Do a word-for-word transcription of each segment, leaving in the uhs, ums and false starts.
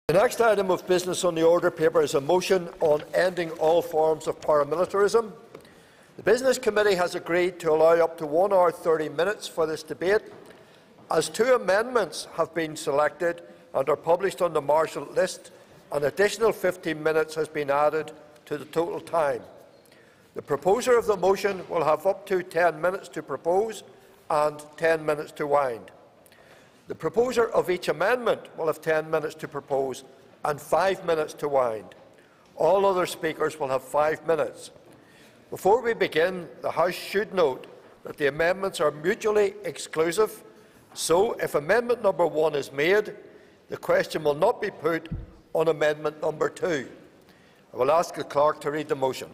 The next item of business on the order paper is a motion on ending all forms of paramilitarism. The Business Committee has agreed to allow up to one hour thirty minutes for this debate. As two amendments have been selected and are published on the Marshall list, an additional fifteen minutes has been added to the total time. The proposer of the motion will have up to ten minutes to propose and ten minutes to wind. The proposer of each amendment will have ten minutes to propose and five minutes to wind. All other speakers will have five minutes. Before we begin, the House should note that the amendments are mutually exclusive, so if amendment number one is made, the question will not be put on amendment number two. I will ask the clerk to read the motion.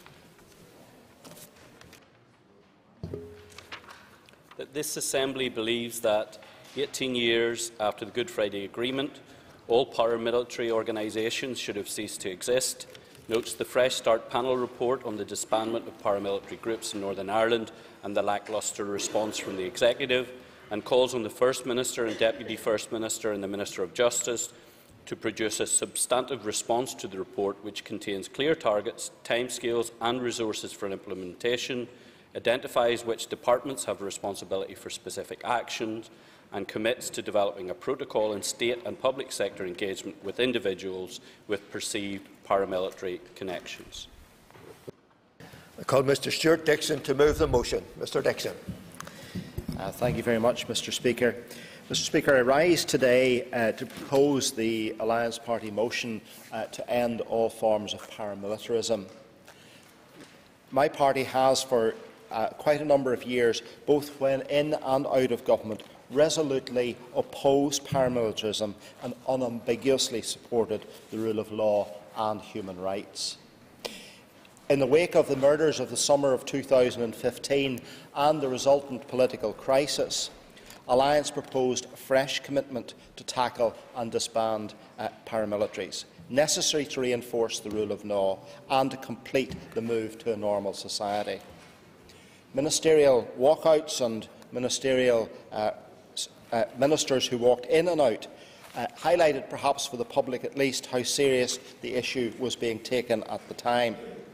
That this Assembly believes that eighteen years after the Good Friday Agreement, all paramilitary organisations should have ceased to exist, notes the Fresh Start panel report on the disbandment of paramilitary groups in Northern Ireland and the lacklustre response from the Executive, and calls on the First Minister and Deputy First Minister and the Minister of Justice to produce a substantive response to the report which contains clear targets, timescales and resources for implementation, identifies which departments have responsibility for specific actions, and commits to developing a protocol in state and public sector engagement with individuals with perceived paramilitary connections. I call Mr Stuart Dixon to move the motion. Mr Dixon. Uh, thank you very much, Mr Speaker. Mr Speaker, I rise today uh, to propose the Alliance Party motion uh, to end all forms of paramilitarism. My party has, for uh, quite a number of years, both when in and out of government, resolutely opposed paramilitarism and unambiguously supported the rule of law and human rights. In the wake of the murders of the summer of two thousand fifteen and the resultant political crisis, Alliance proposed a fresh commitment to tackle and disband uh, paramilitaries, necessary to reinforce the rule of law and to complete the move to a normal society. Ministerial walkouts and ministerial uh, uh, ministers who walked in and out uh, highlighted, perhaps for the public at least, how serious the issue was being taken at the time.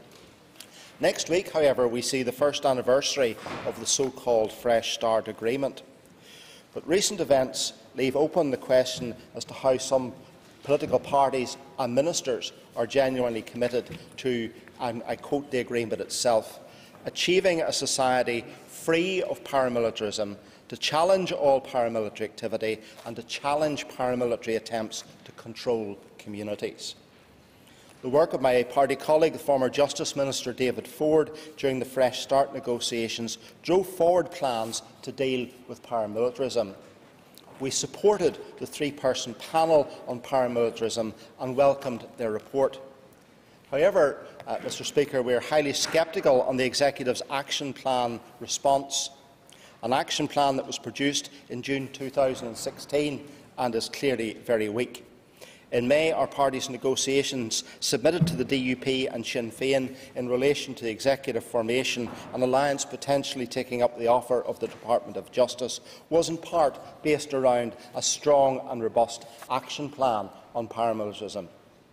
Next week, however, we see the first anniversary of the so-called Fresh Start Agreement. But recent events leave open the question as to how some political parties and ministers are genuinely committed to, and I quote the agreement itself, achieving a society free of paramilitarism, to challenge all paramilitary activity and to challenge paramilitary attempts to control communities. The work of my party colleague, the former Justice Minister David Ford, during the Fresh Start negotiations, drove forward plans to deal with paramilitarism. We supported the three-person panel on paramilitarism and welcomed their report. However, uh, Mr Speaker, we are highly sceptical on the Executive's action plan response, an action plan that was produced in June two thousand sixteen and is clearly very weak. In May, our party's negotiations submitted to the D U P and Sinn Féin in relation to the executive formation and alliance potentially taking up the offer of the Department of Justice was in part based around a strong and robust action plan on paramilitarism.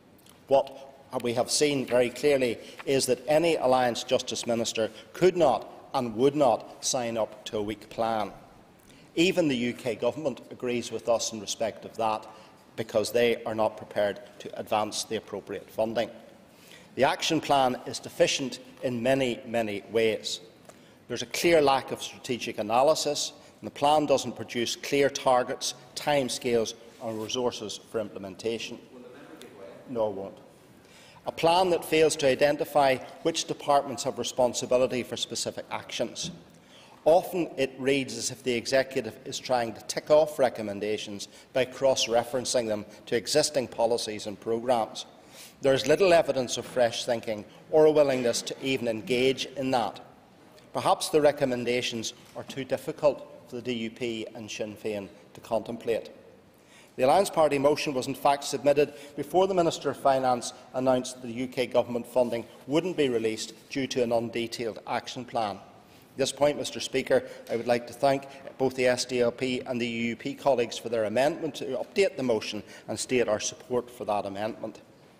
What we have seen very clearly is that any Alliance Justice Minister could not and would not sign up to a weak plan. Even the U K Government agrees with us in respect of that, because they are not prepared to advance the appropriate funding. The action plan is deficient in many, many ways. There is a clear lack of strategic analysis, and the plan does not produce clear targets, timescales and resources for implementation. No, it won't. A plan that fails to identify which departments have responsibility for specific actions. Often it reads as if the Executive is trying to tick off recommendations by cross-referencing them to existing policies and programmes. There is little evidence of fresh thinking or a willingness to even engage in that. Perhaps the recommendations are too difficult for the D U P and Sinn Féin to contemplate. The Alliance Party motion was in fact submitted before the Minister of Finance announced that the U K Government funding would not be released due to an undetailed action plan. At this point, Mr Speaker, I would like to thank both the S D L P and the U U P colleagues for their amendment to update the motion and state our support for that amendment.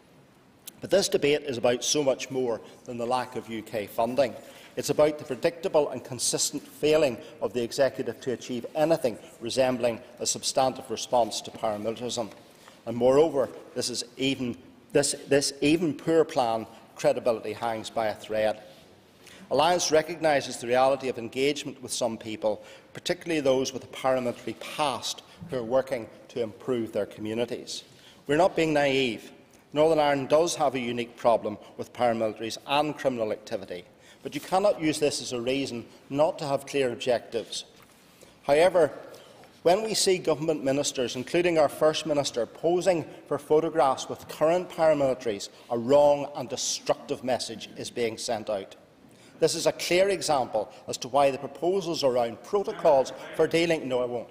But this debate is about so much more than the lack of U K funding. It's about the predictable and consistent failing of the Executive to achieve anything resembling a substantive response to paramilitarism. And moreover, this, is even, this, this even poor plan credibility hangs by a thread. Alliance recognises the reality of engagement with some people, particularly those with a paramilitary past who are working to improve their communities. We're not being naive. Northern Ireland does have a unique problem with paramilitaries and criminal activity, but you cannot use this as a reason not to have clear objectives. However, when we see government ministers, including our First Minister, posing for photographs with current paramilitaries, a wrong and destructive message is being sent out. This is a clear example as to why the proposals around protocols for dealing— No, I won't.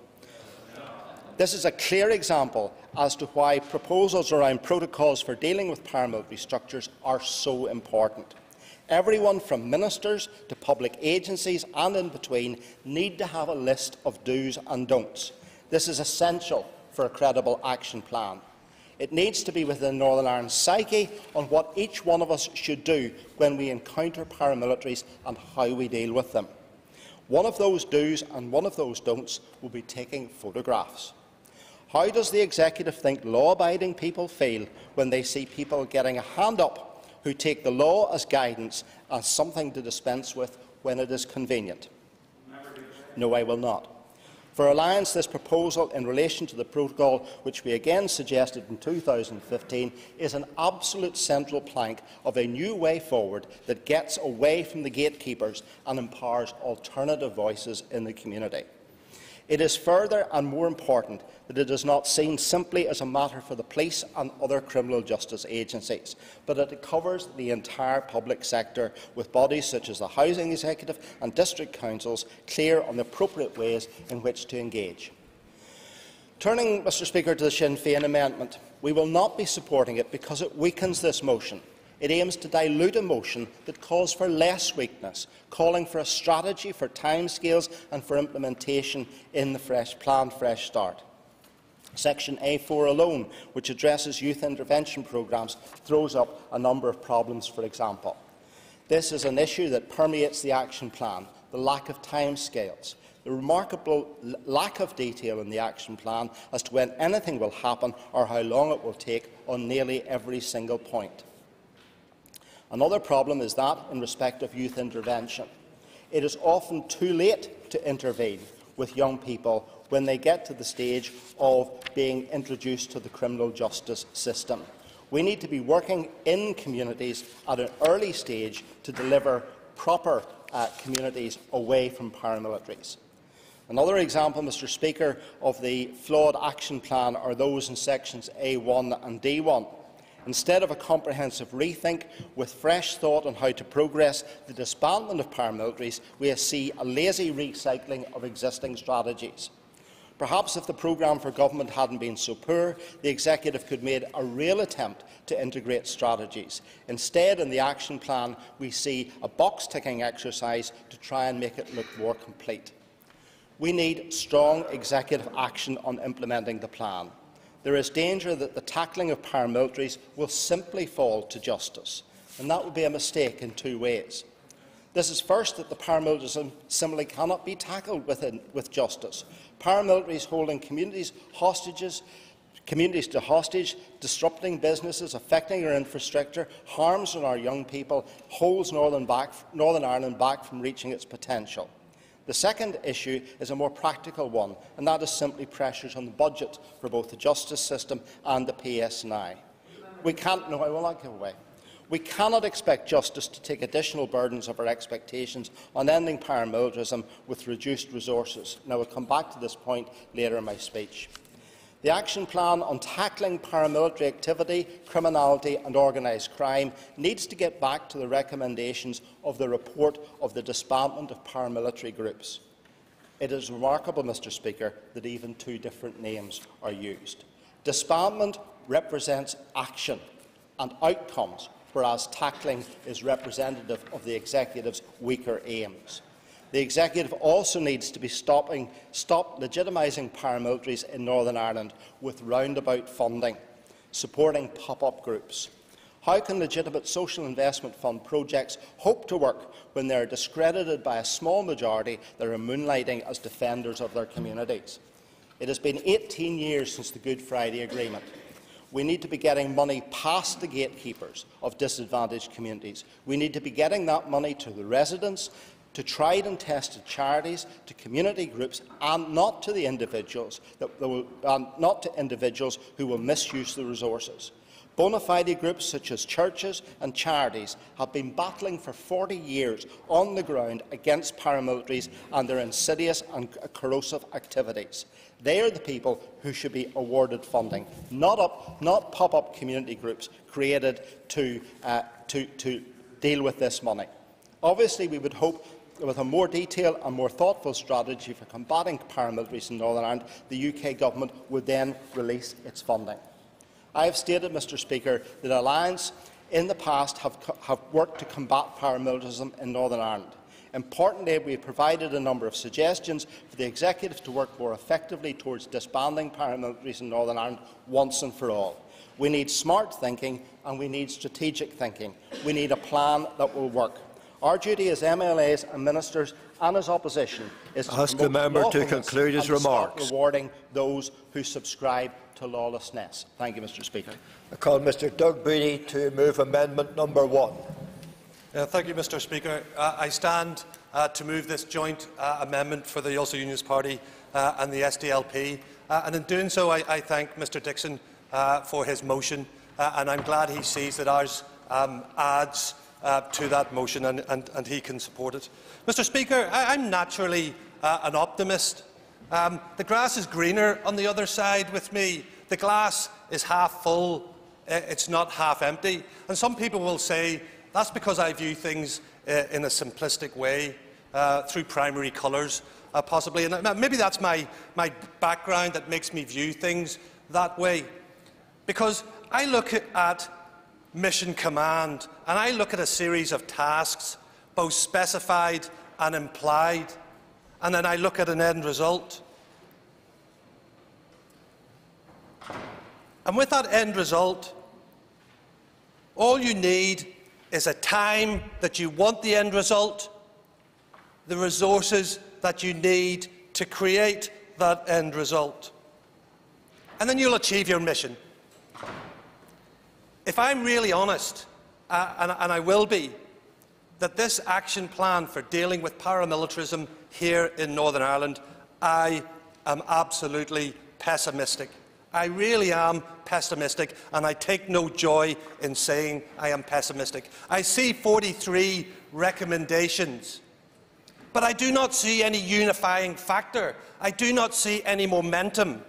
This is a clear example as to why proposals around protocols for dealing with paramilitary structures are so important. Everyone from ministers to public agencies and in between need to have a list of do's and don'ts. This is essential for a credible action plan. It needs to be within Northern Ireland's psyche on what each one of us should do when we encounter paramilitaries and how we deal with them. One of those do's and one of those don'ts will be taking photographs. How does the Executive think law-abiding people feel when they see people getting a hand up who take the law as guidance as something to dispense with when it is convenient? No, I will not. For Alliance, this proposal in relation to the protocol, which we again suggested in two thousand fifteen, is an absolute central plank of a new way forward that gets away from the gatekeepers and empowers alternative voices in the community. It is further and more important that it is not seen simply as a matter for the police and other criminal justice agencies, but that it covers the entire public sector, with bodies such as the Housing Executive and District Councils clear on the appropriate ways in which to engage. Turning, Mr Speaker, to the Sinn Féin amendment, we will not be supporting it because it weakens this motion. It aims to dilute a motion that calls for less weakness, calling for a strategy for timescales and for implementation in the fresh, planned Fresh Start. Section A four alone, which addresses youth intervention programmes, throws up a number of problems, for example. This is an issue that permeates the action plan, the lack of timescales, the remarkable lack of detail in the action plan as to when anything will happen or how long it will take on nearly every single point. Another problem is that in respect of youth intervention. It is often too late to intervene with young people when they get to the stage of being introduced to the criminal justice system. We need to be working in communities at an early stage to deliver proper uh, communities away from paramilitaries. Another example, Mr Speaker, of the flawed action plan are those in sections A one and D one. Instead of a comprehensive rethink with fresh thought on how to progress the disbandment of paramilitaries, we see a lazy recycling of existing strategies. Perhaps if the programme for government hadn't been so poor, the Executive could have made a real attempt to integrate strategies. Instead, in the action plan, we see a box-ticking exercise to try and make it look more complete. We need strong Executive action on implementing the plan. There is danger that the tackling of paramilitaries will simply fall to justice, and that would be a mistake in two ways. This is first, that the paramilitarism simply cannot be tackled within, with justice. Paramilitaries holding communities hostages, communities to hostage, disrupting businesses, affecting our infrastructure, harms on our young people, holds Northern, back, Northern Ireland back from reaching its potential. The second issue is a more practical one, and that is simply pressures on the budget for both the justice system and the P S N I. We can't, no, I will not give away. We cannot expect justice to take additional burdens of our expectations on ending paramilitarism with reduced resources. And I will come back to this point later in my speech. The action plan on tackling paramilitary activity, criminality and organised crime needs to get back to the recommendations of the report of the Disbandment of Paramilitary Groups. It is remarkable, Mr Speaker, that even two different names are used. Disbandment represents action and outcomes, whereas tackling is representative of the Executive's weaker aims. The Executive also needs to be stopping, stop legitimising paramilitaries in Northern Ireland with roundabout funding, supporting pop-up groups. How can legitimate social investment fund projects hope to work when they are discredited by a small majority that are moonlighting as defenders of their communities? It has been eighteen years since the Good Friday Agreement. We need to be getting money past the gatekeepers of disadvantaged communities. We need to be getting that money to the residents, to tried and tested charities, to community groups, and not to the individuals that will, and not to individuals who will misuse the resources. Bona fide groups such as churches and charities have been battling for forty years on the ground against paramilitaries and their insidious and corrosive activities. They are the people who should be awarded funding, not, up, not pop-up community groups created to, uh, to, to deal with this money. Obviously, we would hope that with a more detailed and more thoughtful strategy for combating paramilitaries in Northern Ireland, the U K Government would then release its funding. I have stated, Mr Speaker, that Alliance in the past have, have worked to combat paramilitarism in Northern Ireland. Importantly, we have provided a number of suggestions for the Executive to work more effectively towards disbanding paramilitaries in Northern Ireland once and for all. We need smart thinking and we need strategic thinking. We need a plan that will work. Our duty as M L As and ministers and as opposition is to ask the member to conclude his remarks. Rewarding those who subscribe to lawlessness. Thank you, Mr Speaker. I call Mr Doug Beattie to move amendment number one. Uh, thank you, Mr Speaker. Uh, I stand uh, to move this joint uh, amendment for the Ulster Unionist Party uh, and the S D L P. Uh, and in doing so, I, I thank Mr Dixon uh, for his motion, uh, and I'm glad he sees that ours um, adds uh, to that motion and, and, and he can support it. Mr Speaker, I, I'm naturally uh, an optimist. Um, the grass is greener on the other side with me. The glass is half full, it's not half empty. And some people will say, that's because I view things uh, in a simplistic way, uh, through primary colours, uh, possibly. And maybe that's my, my background that makes me view things that way. Because I look at mission command, and I look at a series of tasks, both specified and implied, and then I look at an end result. And with that end result, all you need is a time that you want the end result, the resources that you need to create that end result, and then you'll achieve your mission. If I'm really honest, uh, and, and I will be, that this action plan for dealing with paramilitarism here in Northern Ireland, I am absolutely pessimistic. I really am pessimistic, and I take no joy in saying I am pessimistic. I see forty-three recommendations, but I do not see any unifying factor. I do not see any momentum.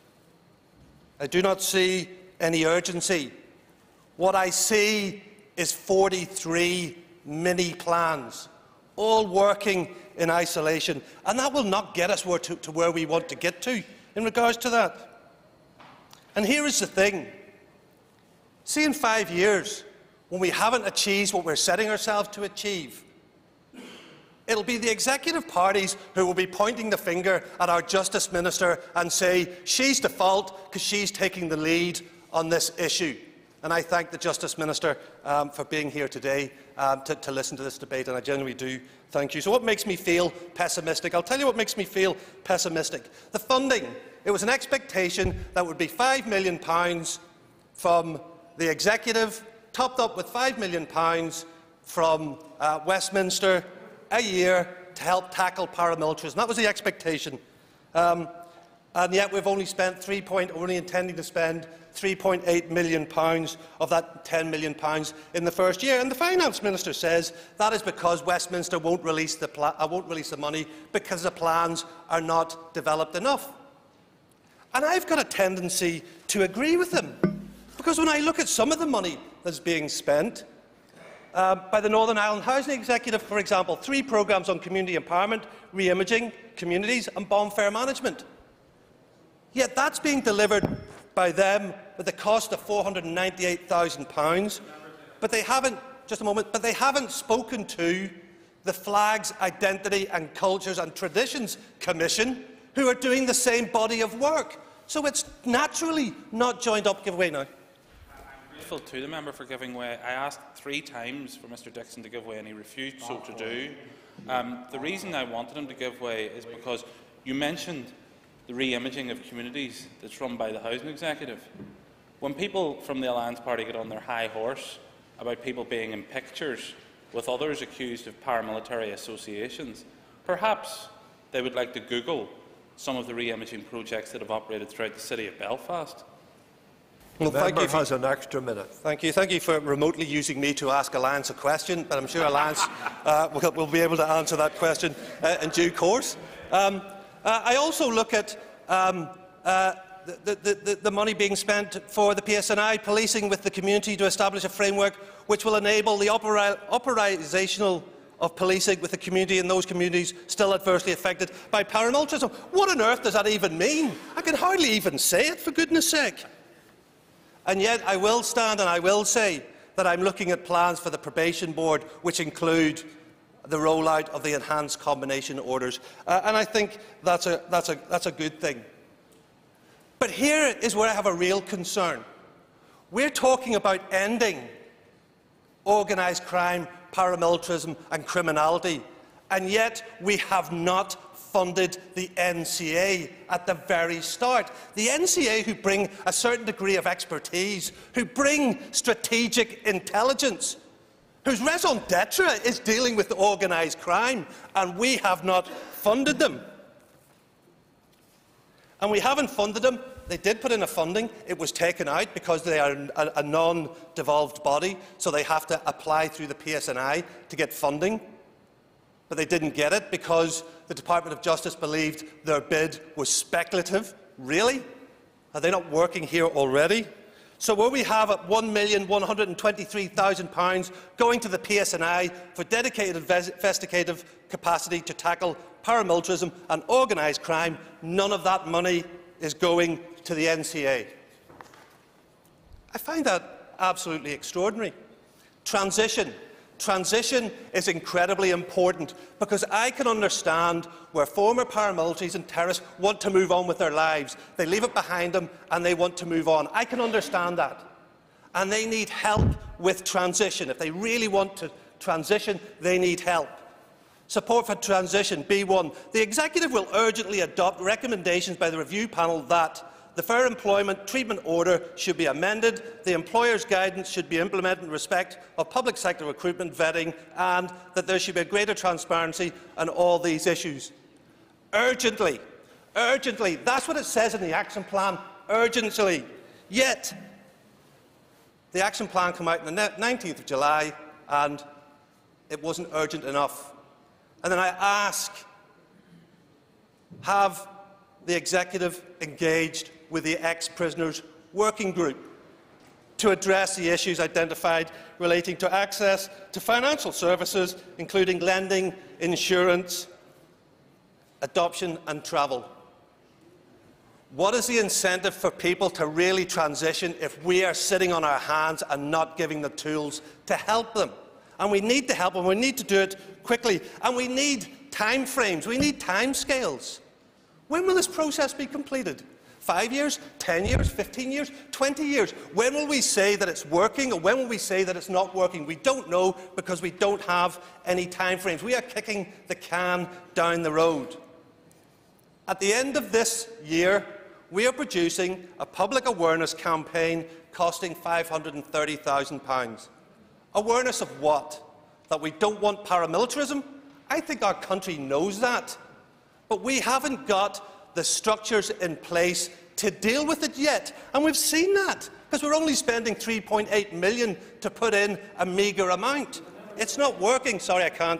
I do not see any urgency. What I see is forty-three mini-plans, all working in isolation, and that will not get us where to, to where we want to get to in regards to that. And here is the thing. See, in five years, when we haven't achieved what we're setting ourselves to achieve, it'll be the executive parties who will be pointing the finger at our Justice Minister and say, she's the fault because she's taking the lead on this issue. And I thank the Justice Minister um, for being here today um, to, to listen to this debate, and I genuinely do thank you. So what makes me feel pessimistic? I'll tell you what makes me feel pessimistic. The funding. It was an expectation that would be five million pounds from the Executive, topped up with five million pounds from uh, Westminster a year to help tackle paramilitarism. That was the expectation. Um, and yet we've only spent three point, only intending to spend three point eight million pounds of that ten million pounds in the first year. And the Finance Minister says that is because Westminster won't release the, pla uh, won't release the money because the plans are not developed enough. And I've got a tendency to agree with him, because when I look at some of the money that's being spent uh, by the Northern Ireland Housing Executive, for example, three programmes on community empowerment, re-imaging communities and bomb fare management. Yet that's being delivered by them with a cost of four hundred and ninety-eight thousand pounds, but they haven't, just a moment, but they haven't spoken to the Flags, Identity and Cultures and Traditions Commission, who are doing the same body of work. So it's naturally not joined up giveaway now. I'm grateful to the member for giving way. I asked three times for Mr Dixon to give way and he refused so to do. Um, the reason I wanted him to give way is because you mentioned the re-imaging of communities that's run by the Housing Executive. When people from the Alliance Party get on their high horse about people being in pictures with others accused of paramilitary associations, perhaps they would like to Google some of the re-imaging projects that have operated throughout the city of Belfast. Well, the thank member you for, has an extra minute. Thank you. Thank you for remotely using me to ask Alliance a question, but I'm sure Alliance uh, will, will be able to answer that question uh, in due course. Um, uh, I also look at um, uh, the, the, the, the money being spent for the P S N I, policing with the community to establish a framework which will enable the operational of policing with the community in those communities still adversely affected by paramilitarism. What on earth does that even mean? I can hardly even say it, for goodness sake. And yet I will stand and I will say that I'm looking at plans for the probation board which include the rollout of the enhanced combination orders. Uh, and I think that's a, that's, a, that's a good thing. But here is where I have a real concern. We're talking about ending organised crime, paramilitarism and criminality, and yet we have not funded the N C A at the very start. The N C A, who bring a certain degree of expertise, who bring strategic intelligence, whose raison d'etre is dealing with organised crime, and we have not funded them. And we haven't funded them. They did put in a funding. It was taken out because they are a, a non-devolved body, so they have to apply through the P S N I to get funding. But they didn't get it because the Department of Justice believed their bid was speculative. Really? Are they not working here already? So where we have at one million one hundred and twenty-three thousand pounds going to the P S N I for dedicated investigative capacity to tackle paramilitarism and organised crime, none of that money is going to the N C A. I find that absolutely extraordinary. Transition. Transition is incredibly important because I can understand where former paramilitaries and terrorists want to move on with their lives. They leave it behind them and they want to move on. I can understand that. And they need help with transition. If they really want to transition, they need help. Support for transition, B one. The Executive will urgently adopt recommendations by the review panel that the Fair Employment Treatment Order should be amended, the employer's guidance should be implemented in respect of public sector recruitment vetting, and that there should be a greater transparency on all these issues. Urgently. Urgently. That's what it says in the action plan. Urgently. Yet, the action plan came out on the nineteenth of July, and it wasn't urgent enough. And then I ask, have the Executive engaged with the ex-prisoners working group to address the issues identified relating to access to financial services, including lending, insurance, adoption and travel? What is the incentive for people to really transition if we are sitting on our hands and not giving the tools to help them? And we need to help them. We need to do it quickly. And we need time frames. We need timescales. When will this process be completed? Five years? Ten years? Fifteen years? Twenty years? When will we say that it's working, or when will we say that it's not working? We don't know because we don't have any time frames. We are kicking the can down the road. At the end of this year, we are producing a public awareness campaign costing five hundred and thirty thousand pounds. Awareness of what? That we don't want paramilitarism? I think our country knows that. But we haven't got the structures in place to deal with it yet. And we've seen that, because we're only spending three point eight million pounds to put in a meagre amount. It's not working. Sorry, I can't.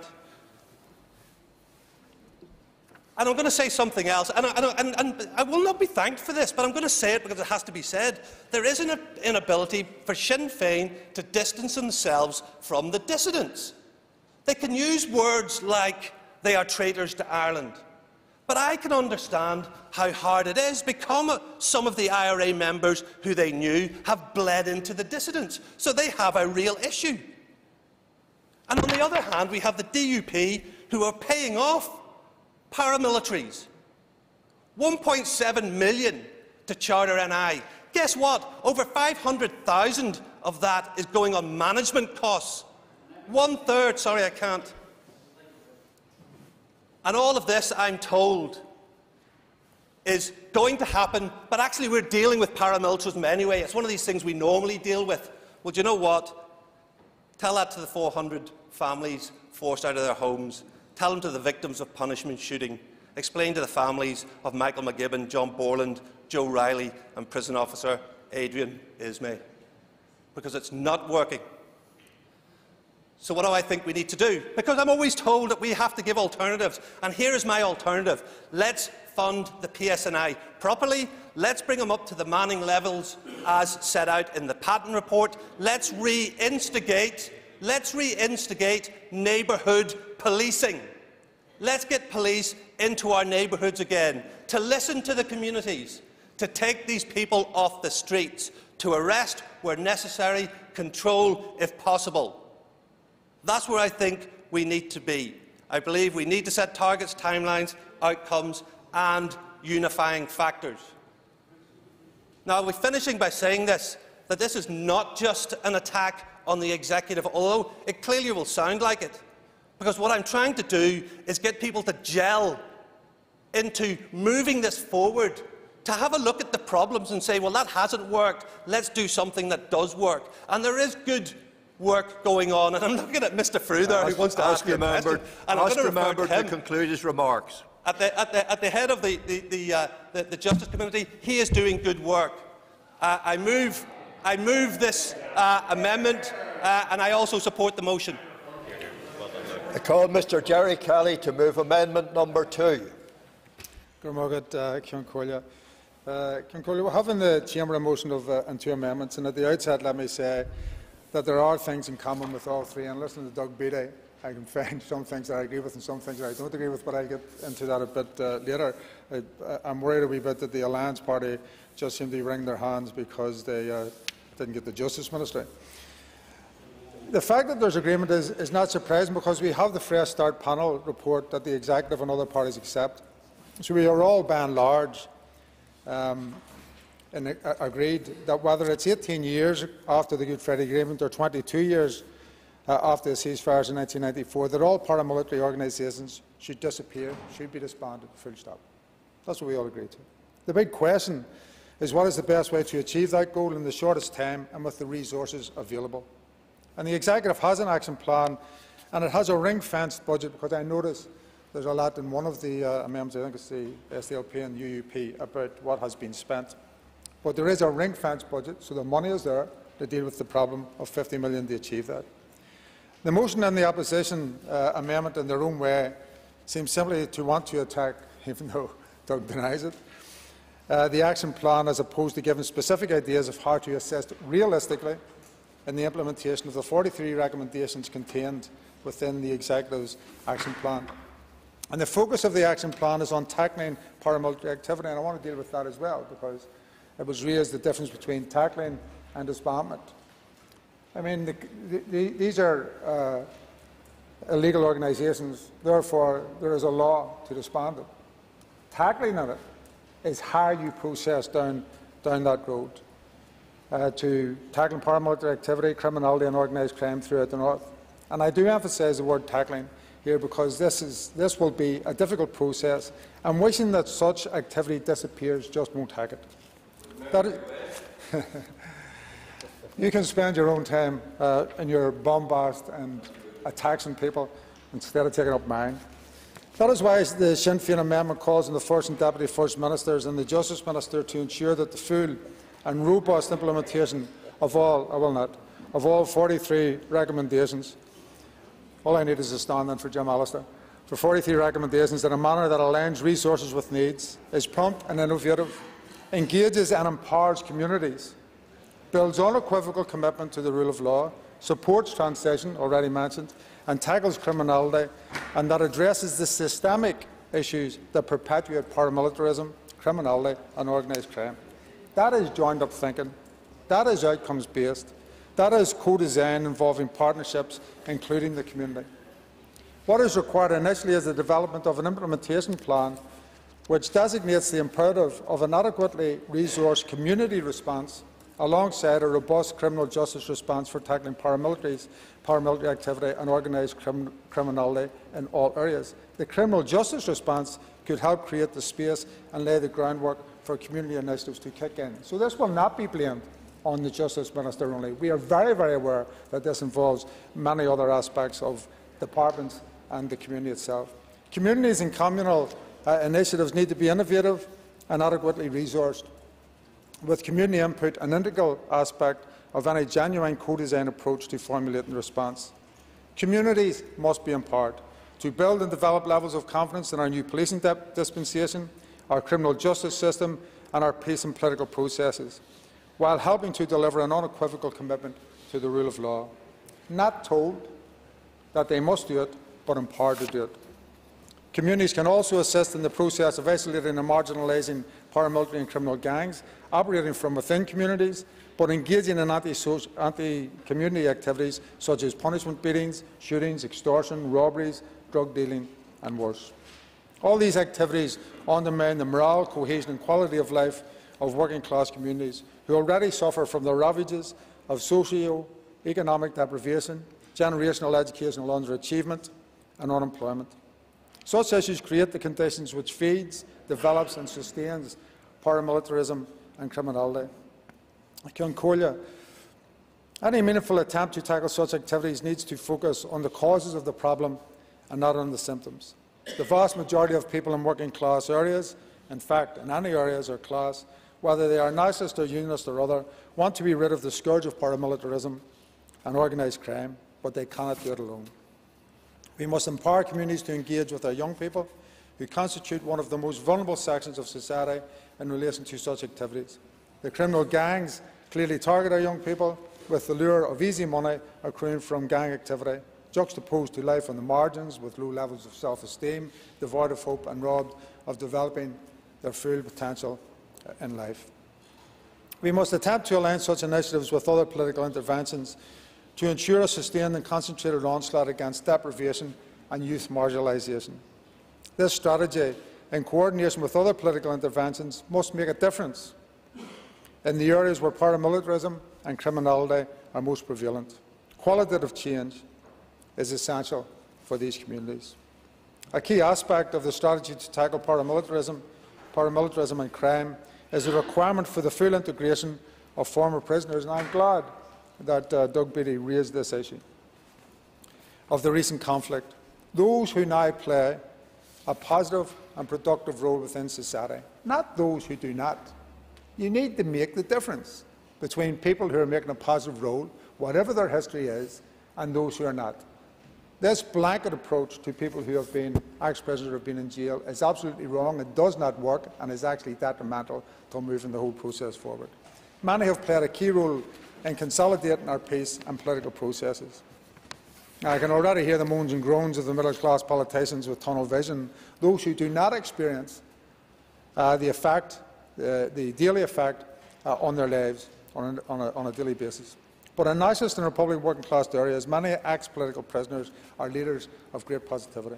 And I'm going to say something else, and I, and, and I will not be thanked for this, but I'm going to say it because it has to be said. There is an inability for Sinn Féin to distance themselves from the dissidents. They can use words like they are traitors to Ireland. But I can understand how hard it is, because some of the I R A members who they knew have bled into the dissidents, so they have a real issue. And on the other hand, we have the D U P who are paying off paramilitaries. one point seven million to Charter N I. Guess what? Over five hundred thousand of that is going on management costs. One third, sorry I can't. And all of this, I'm told, is going to happen, but actually we're dealing with paramilitarism anyway. It's one of these things we normally deal with. Well, do you know what? Tell that to the four hundred families forced out of their homes. Tell them to the victims of punishment shooting. Explain to the families of Michael McGibbon, John Borland, Joe Riley and prison officer Adrian Ismay. Because it's not working. So what do I think we need to do? Because I'm always told that we have to give alternatives. And here is my alternative. Let's fund the P S N I properly. Let's bring them up to the manning levels as set out in the Patton report. Let's reinstigate, let's reinstigate neighbourhood policing. Let's get police into our neighbourhoods again, to listen to the communities, to take these people off the streets, to arrest where necessary, control if possible. That's where I think we need to be. I believe we need to set targets, timelines, outcomes and unifying factors. Now, I'll be finishing by saying this, that this is not just an attack on the executive, although it clearly will sound like it. Because what I'm trying to do is get people to gel into moving this forward, to have a look at the problems and say, well, that hasn't worked, let's do something that does work. And there is good work going on, and I'm looking at Mister Frew there, who wants to ask you a question, and I'm going to refer to him to conclude his remarks. At the, at the, at the head of the, the, the, uh, the, the Justice Community. He is doing good work. Uh, I, move, I move this uh, amendment, uh, and I also support the motion. I call Mister Jerry Kelly to move amendment number two. Uh, we have in the Chamber a motion of uh, and two amendments, and at the outset let me say that there are things in common with all three. And listening to Doug Beattie, I can find some things that I agree with and some things that I don't agree with, but I'll get into that a bit uh, later. I, I'm worried a wee bit that the Alliance Party just seem to be wringing their hands because they uh, didn't get the Justice Ministry. The fact that there's agreement is, is not surprising, because we have the Fresh Start panel report that the Executive and other parties accept. So we are all, by and large, um, and, uh, agreed that whether it's eighteen years after the Good Friday Agreement or twenty-two years uh, after the ceasefires in nineteen ninety-four, that all paramilitary organisations should disappear, should be disbanded, full stop. That's what we all agree to. The big question is, what is the best way to achieve that goal in the shortest time and with the resources available? And the Executive has an action plan, and it has a ring-fenced budget, because I notice there's a lot in one of the uh, amendments, I think it's the S D L P and U U P, about what has been spent. But there is a ring-fenced budget, so the money is there to deal with the problem of fifty million to achieve that. The motion and the opposition uh, amendment, in their own way, seems simply to want to attack, even though Doug denies it, uh, the action plan, as opposed to giving specific ideas of how to assist realistically in the implementation of the forty-three recommendations contained within the Executive's action plan. And the focus of the action plan is on tackling paramilitary activity, and I want to deal with that as well, because it was raised the difference between tackling and disbandment. I mean, the, the, these are uh, illegal organisations, therefore there is a law to disband them. Tackling of it is how you process down, down that road uh, to tackling paramilitary activity, criminality and organised crime throughout the North. And I do emphasise the word tackling here, because this, is, this will be a difficult process, and wishing that such activity disappears just won't hack it. That is you can spend your own time uh, in your bombast and attacking people instead of taking up mine. That is why the Sinn Féin amendment calls on the First and Deputy First Ministers and the Justice Minister to ensure that the full and robust implementation of all, I will not, of all forty-three recommendations. All I need is a stand-in for Jim Allister. For forty-three recommendations in a manner that aligns resources with needs, is prompt and innovative, engages and empowers communities, builds unequivocal commitment to the rule of law, supports transition, already mentioned, and tackles criminality, and that addresses the systemic issues that perpetuate paramilitarism, criminality and organised crime. That is joined-up thinking. That is outcomes-based. That is co-design involving partnerships, including the community. What is required initially is the development of an implementation plan which designates the imperative of an adequately resourced community response alongside a robust criminal justice response for tackling paramilitaries, paramilitary activity and organised crim criminality in all areas. The criminal justice response could help create the space and lay the groundwork for community initiatives to kick in. So this will not be blamed on the Justice Minister only. We are very, very aware that this involves many other aspects of departments and the community itself. Communities and communal uh, initiatives need to be innovative and adequately resourced, with community input an integral aspect of any genuine co-design approach to formulating response. Communities must be empowered to build and develop levels of confidence in our new policing dispensation, our criminal justice system and our peace and political processes, while helping to deliver an unequivocal commitment to the rule of law. Not told that they must do it, but empowered to do it. Communities can also assist in the process of isolating and marginalising paramilitary and criminal gangs operating from within communities, but engaging in anti-community activities such as punishment beatings, shootings, extortion, robberies, drug dealing and worse. All these activities undermine the morale, cohesion and quality of life of working-class communities who already suffer from the ravages of socio-economic deprivation, generational educational underachievement and unemployment. Such issues create the conditions which feeds, develops and sustains paramilitarism and criminality. Concordia. Any meaningful attempt to tackle such activities needs to focus on the causes of the problem and not on the symptoms. The vast majority of people in working class areas, in fact in any areas or class, whether they are nationalist or unionist or other, want to be rid of the scourge of paramilitarism and organised crime, but they cannot do it alone. We must empower communities to engage with our young people, who constitute one of the most vulnerable sections of society in relation to such activities. The criminal gangs clearly target our young people with the lure of easy money accruing from gang activity, juxtaposed to life on the margins with low levels of self-esteem, devoid of hope and robbed of developing their full potential in life. We must attempt to align such initiatives with other political interventions to ensure a sustained and concentrated onslaught against deprivation and youth marginalisation. This strategy, in coordination with other political interventions, must make a difference in the areas where paramilitarism and criminality are most prevalent. Qualitative change is essential for these communities. A key aspect of the strategy to tackle paramilitarism, paramilitarism and crime is a requirement for the full integration of former prisoners, and I'm glad that uh, Doug Beattie raised this issue of the recent conflict. Those who now play a positive and productive role within society, not those who do not. You need to make the difference between people who are making a positive role, whatever their history is, and those who are not. This blanket approach to people who have been ex-prisoners or have been in jail is absolutely wrong. It does not work and is actually detrimental to moving the whole process forward. Many have played a key role in consolidating our peace and political processes. Now, I can already hear the moans and groans of the middle-class politicians with tunnel vision, those who do not experience uh, the effect, uh, the daily effect uh, on their lives on a, on, a, on a daily basis. But in nationalist and Republican working-class areas, many ex-political prisoners are leaders of great positivity.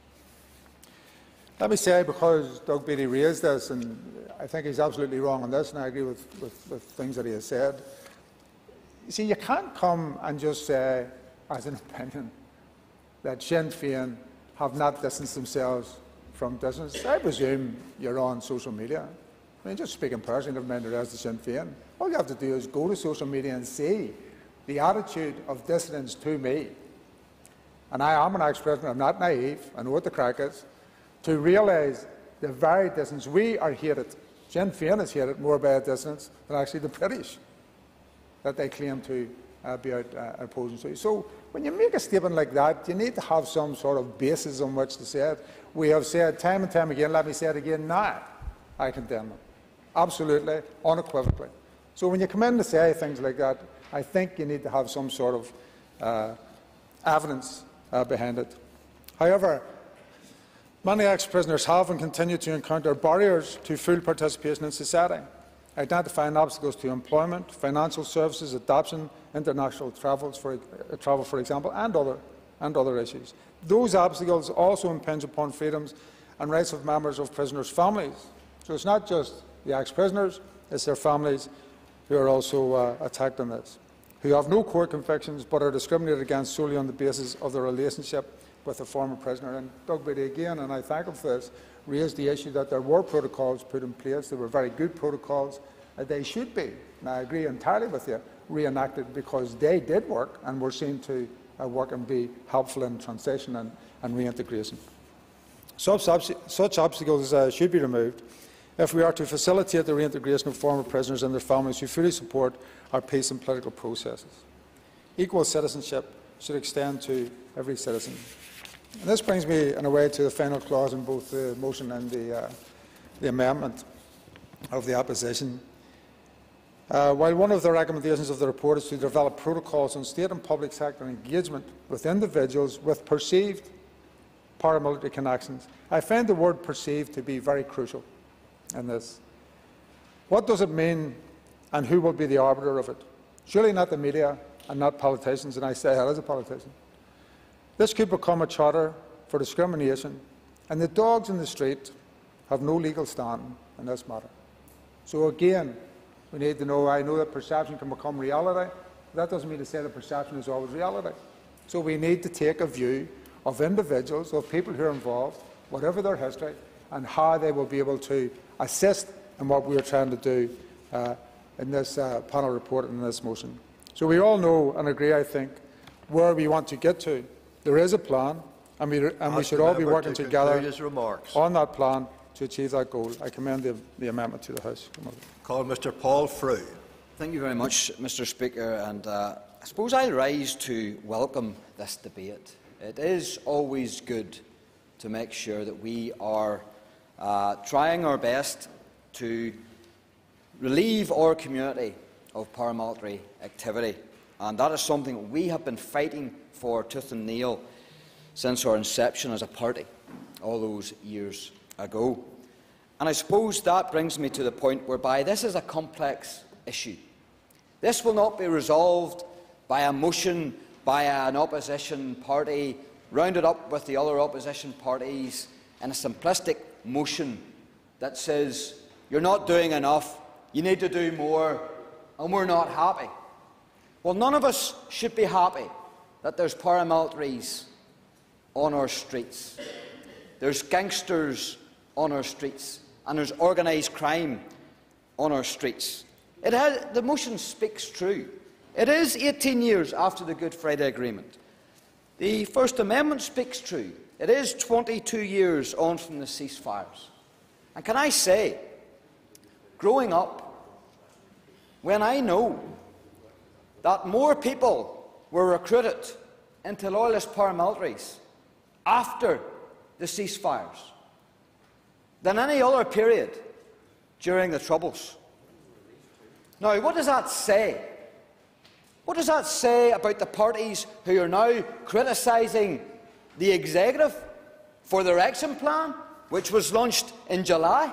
Let me say, because Doug Beattie raised this, and I think he's absolutely wrong on this, and I agree with, with, with things that he has said. You see, you can't come and just say, as an opinion, that Sinn Féin have not distanced themselves from distance. I presume you're on social media. I mean, just speaking personally, never mind the rest of Sinn Féin. All you have to do is go to social media and see the attitude of dissidents to me. And I am an ex-prisoner, I'm not naive, I know what the crack is, to realise the very distance we are hated. Sinn Féin is hated more by a distance than actually the British that they claim to uh, be out uh, opposing to. So when you make a statement like that, you need to have some sort of basis on which to say it. We have said time and time again, let me say it again now, I condemn them. Absolutely, unequivocally. So when you come in to say things like that, I think you need to have some sort of uh, evidence uh, behind it. However, many ex-prisoners have and continue to encounter barriers to full participation in society, identifying obstacles to employment, financial services, adoption, international travels for, uh, travel, for example, and other, and other issues. Those obstacles also impinge upon freedoms and rights of members of prisoners' families. So it's not just the ex-prisoners, it's their families who are also uh, attacked on this, who have no court convictions but are discriminated against solely on the basis of their relationship with a former prisoner. And Doug Beattie again, and I thank him for this, raised the issue that there were protocols put in place. They were very good protocols. Uh, they should be, and I agree entirely with you, reenacted because they did work and were seen to uh, work and be helpful in transition and, and reintegration. Such, such obstacles uh, should be removed if we are to facilitate the reintegration of former prisoners and their families who fully support our peace and political processes. Equal citizenship should extend to every citizen. And this brings me, in a way, to the final clause in both the motion and the, uh, the amendment of the opposition. Uh, while one of the recommendations of the report is to develop protocols on state and public sector engagement with individuals with perceived paramilitary connections, I find the word perceived to be very crucial in this. What does it mean, and who will be the arbiter of it? Surely not the media and not politicians, and I say that as a politician. This could become a charter for discrimination, and the dogs in the street have no legal standing in this matter. So again, we need to know, I know that perception can become reality, but that doesn't mean to say that perception is always reality. So we need to take a view of individuals, of people who are involved, whatever their history, and how they will be able to assist in what we are trying to do uh, in this uh, panel report and in this motion. So we all know and agree, I think, where we want to get to. There is a plan, and we, and we should all be working to together on that plan to achieve that goal. I commend the, the amendment to the House. Call Mr Paul Frew. Thank you very much, Mr Speaker. And uh, I suppose I'll rise to welcome this debate. It is always good to make sure that we are uh, trying our best to relieve our community of paramilitary activity. And that is something we have been fighting for tooth and nail since our inception as a party all those years ago. And I suppose that brings me to the point whereby this is a complex issue. This will not be resolved by a motion by an opposition party rounded up with the other opposition parties in a simplistic motion that says, you're not doing enough, you need to do more, and we're not happy. Well, none of us should be happy that there's paramilitaries on our streets. There's gangsters on our streets, and there's organised crime on our streets. It has, the motion speaks true. It is eighteen years after the Good Friday Agreement. The First Amendment speaks true. It is twenty-two years on from the ceasefires. And can I say, growing up, when I know that more people were recruited into loyalist paramilitaries after the ceasefires than any other period during the Troubles. Now, what does that say? What does that say about the parties who are now criticising the executive for their action plan, which was launched in July?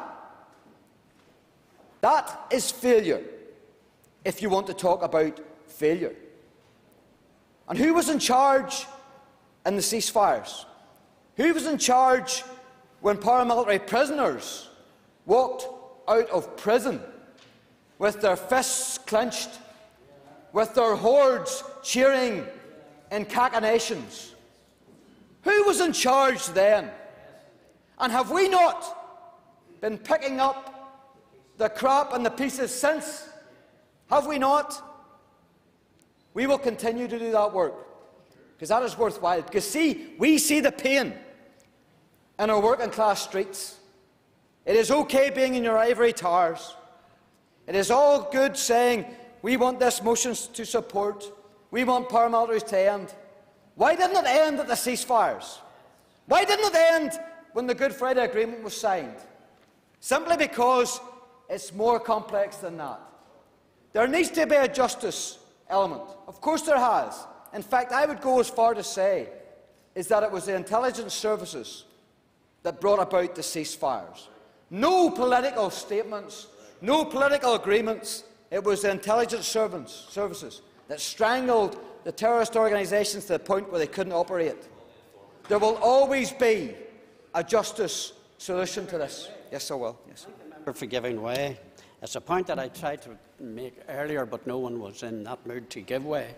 That is failure, if you want to talk about failure. And who was in charge in the ceasefires? Who was in charge when paramilitary prisoners walked out of prison with their fists clenched, with their hordes cheering in cachinnations? Who was in charge then? And have we not been picking up the crap and the pieces since? Have we not? We will continue to do that work, because that is worthwhile. Because see, we see the pain in our working class streets. It is okay being in your ivory towers. It is all good saying, we want this motion to support, we want paramilitaries to end. Why didn't it end at the ceasefires? Why didn't it end when the Good Friday Agreement was signed? Simply because it's more complex than that. There needs to be a justice element. Of course there has. In fact, I would go as far to say is that it was the intelligence services that brought about the ceasefires. No political statements, no political agreements. It was the intelligence services that strangled the terrorist organisations to the point where they couldn't operate. There will always be a justice solution to this. Yes, I will. Yes. For giving way. It's a point that I tried to make earlier, but no one was in that mood to give way.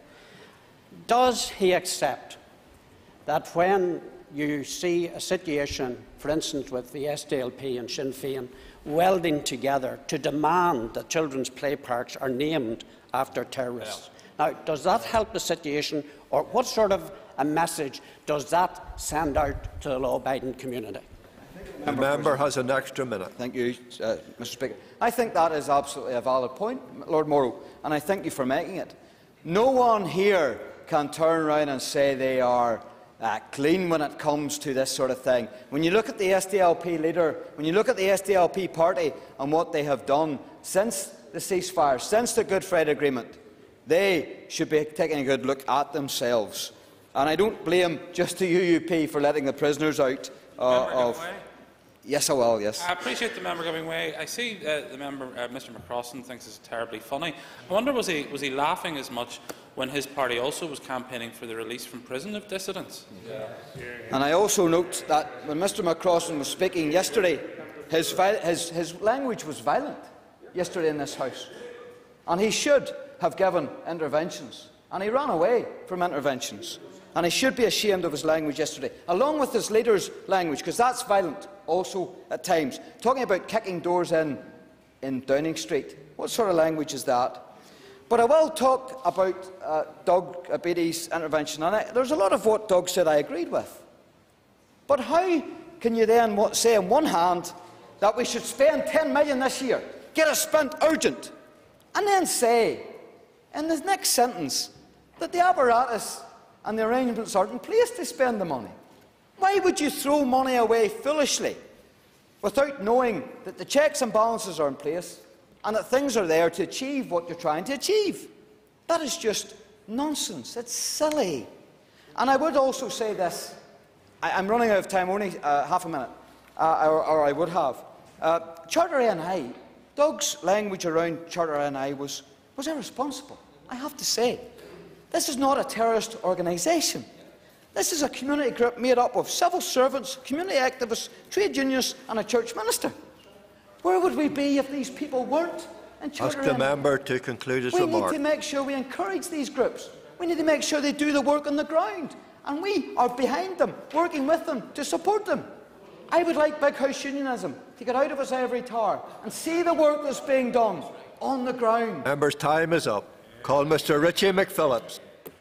Does he accept that when you see a situation, for instance, with the S D L P and Sinn Féin welding together to demand that children's play parks are named after terrorists? Yeah. Now, does that help the situation, or what sort of a message does that send out to the law-abiding community? The member has an extra minute. Thank you, uh, Mister Speaker. I think that is absolutely a valid point, Lord Morrow, and I thank you for making it. No one here can turn around and say they are uh, clean when it comes to this sort of thing. When you look at the S D L P leader, when you look at the S D L P party and what they have done since the ceasefire, since the Good Friday Agreement, they should be taking a good look at themselves. And I don't blame just the U U P for letting the prisoners out uh, of... Yes, I will, yes. I appreciate the member giving way. I see uh, the member, uh, Mr McCrossan, thinks it's terribly funny. I wonder, was he, was he laughing as much when his party also was campaigning for the release from prison of dissidents? Yeah. And I also note that when Mr McCrossan was speaking yesterday, his, his, his language was violent yesterday in this House. And he should have given interventions. And he ran away from interventions. And he should be ashamed of his language yesterday, along with his leader's language, because that's violent also at times. Talking about kicking doors in in Downing Street. What sort of language is that? But I will talk about uh, Doug Beattie's intervention. And I, there's a lot of what Doug said I agreed with. But how can you then say on one hand that we should spend ten million pounds this year, get it spent urgent, and then say in the next sentence that the apparatus and the arrangements are in place to spend the money? Why would you throw money away foolishly without knowing that the checks and balances are in place and that things are there to achieve what you're trying to achieve? That is just nonsense. It's silly. And I would also say this. I, I'm running out of time, only uh, half a minute, uh, or, or I would have. Uh, Charter A and I, Doug's language around Charter A and I was, was irresponsible, I have to say. This is not a terrorist organisation. This is a community group made up of civil servants, community activists, trade unionists and a church minister. Where would we be if these people weren't in Charter? Ask the member to conclude his we remark. We need to make sure we encourage these groups. We need to make sure they do the work on the ground. And we are behind them, working with them to support them. I would like Big House Unionism to get out of its ivory tower and see the work that's being done on the ground. Members' time is up. Call Mr Richie McPhillips.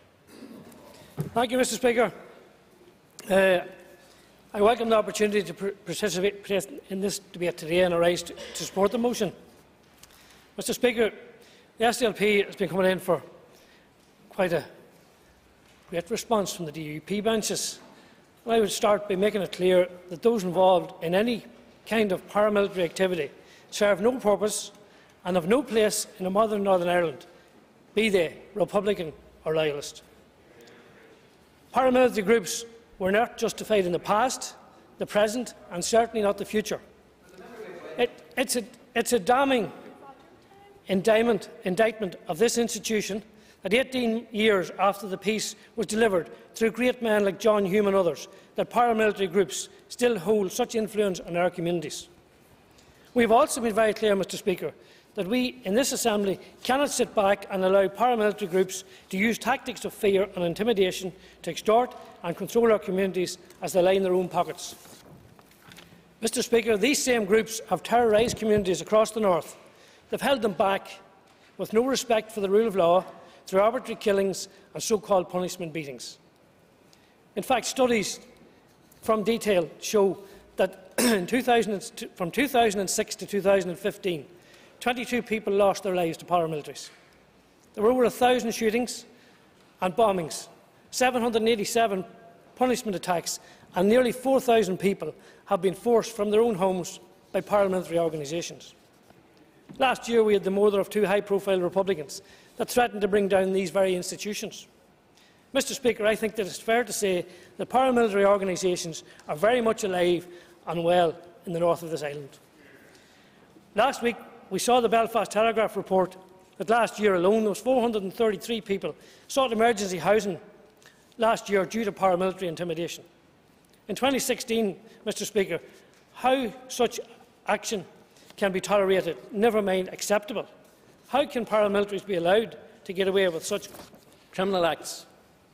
Thank you, Mister Speaker. Uh, I welcome the opportunity to participate in this debate today and I rise to, to support the motion. Mister Speaker, the S D L P has been coming in for quite a great response from the D U P benches. And I would start by making it clear that those involved in any kind of paramilitary activity serve no purpose and have no place in a modern Northern Ireland, be they Republican or Loyalist. Paramilitary groups were not justified in the past, the present and certainly not the future. It, it's, a, it's a damning indictment, indictment of this institution that eighteen years after the peace was delivered through great men like John Hume and others, that paramilitary groups still hold such influence on our communities. We have also been very clear, Mister Speaker, that we in this Assembly cannot sit back and allow paramilitary groups to use tactics of fear and intimidation to extort and control our communities as they line their own pockets. Mister Speaker, these same groups have terrorised communities across the north. They have held them back with no respect for the rule of law through arbitrary killings and so-called punishment beatings. In fact, studies from detail show that in two thousand, from two thousand six to two thousand fifteen, twenty-two people lost their lives to paramilitaries. There were over one thousand shootings and bombings, seven hundred eighty-seven punishment attacks, and nearly four thousand people have been forced from their own homes by paramilitary organisations. Last year, we had the murder of two high-profile Republicans that threatened to bring down these very institutions. Mister Speaker, I think that it is fair to say that paramilitary organisations are very much alive and well in the north of this island. Last week, we saw the Belfast Telegraph report that last year alone there was four hundred and thirty-three people sought emergency housing last year due to paramilitary intimidation. In twenty sixteen, Mr Speaker, how such action can be tolerated, never mind acceptable? How can paramilitaries be allowed to get away with such criminal acts?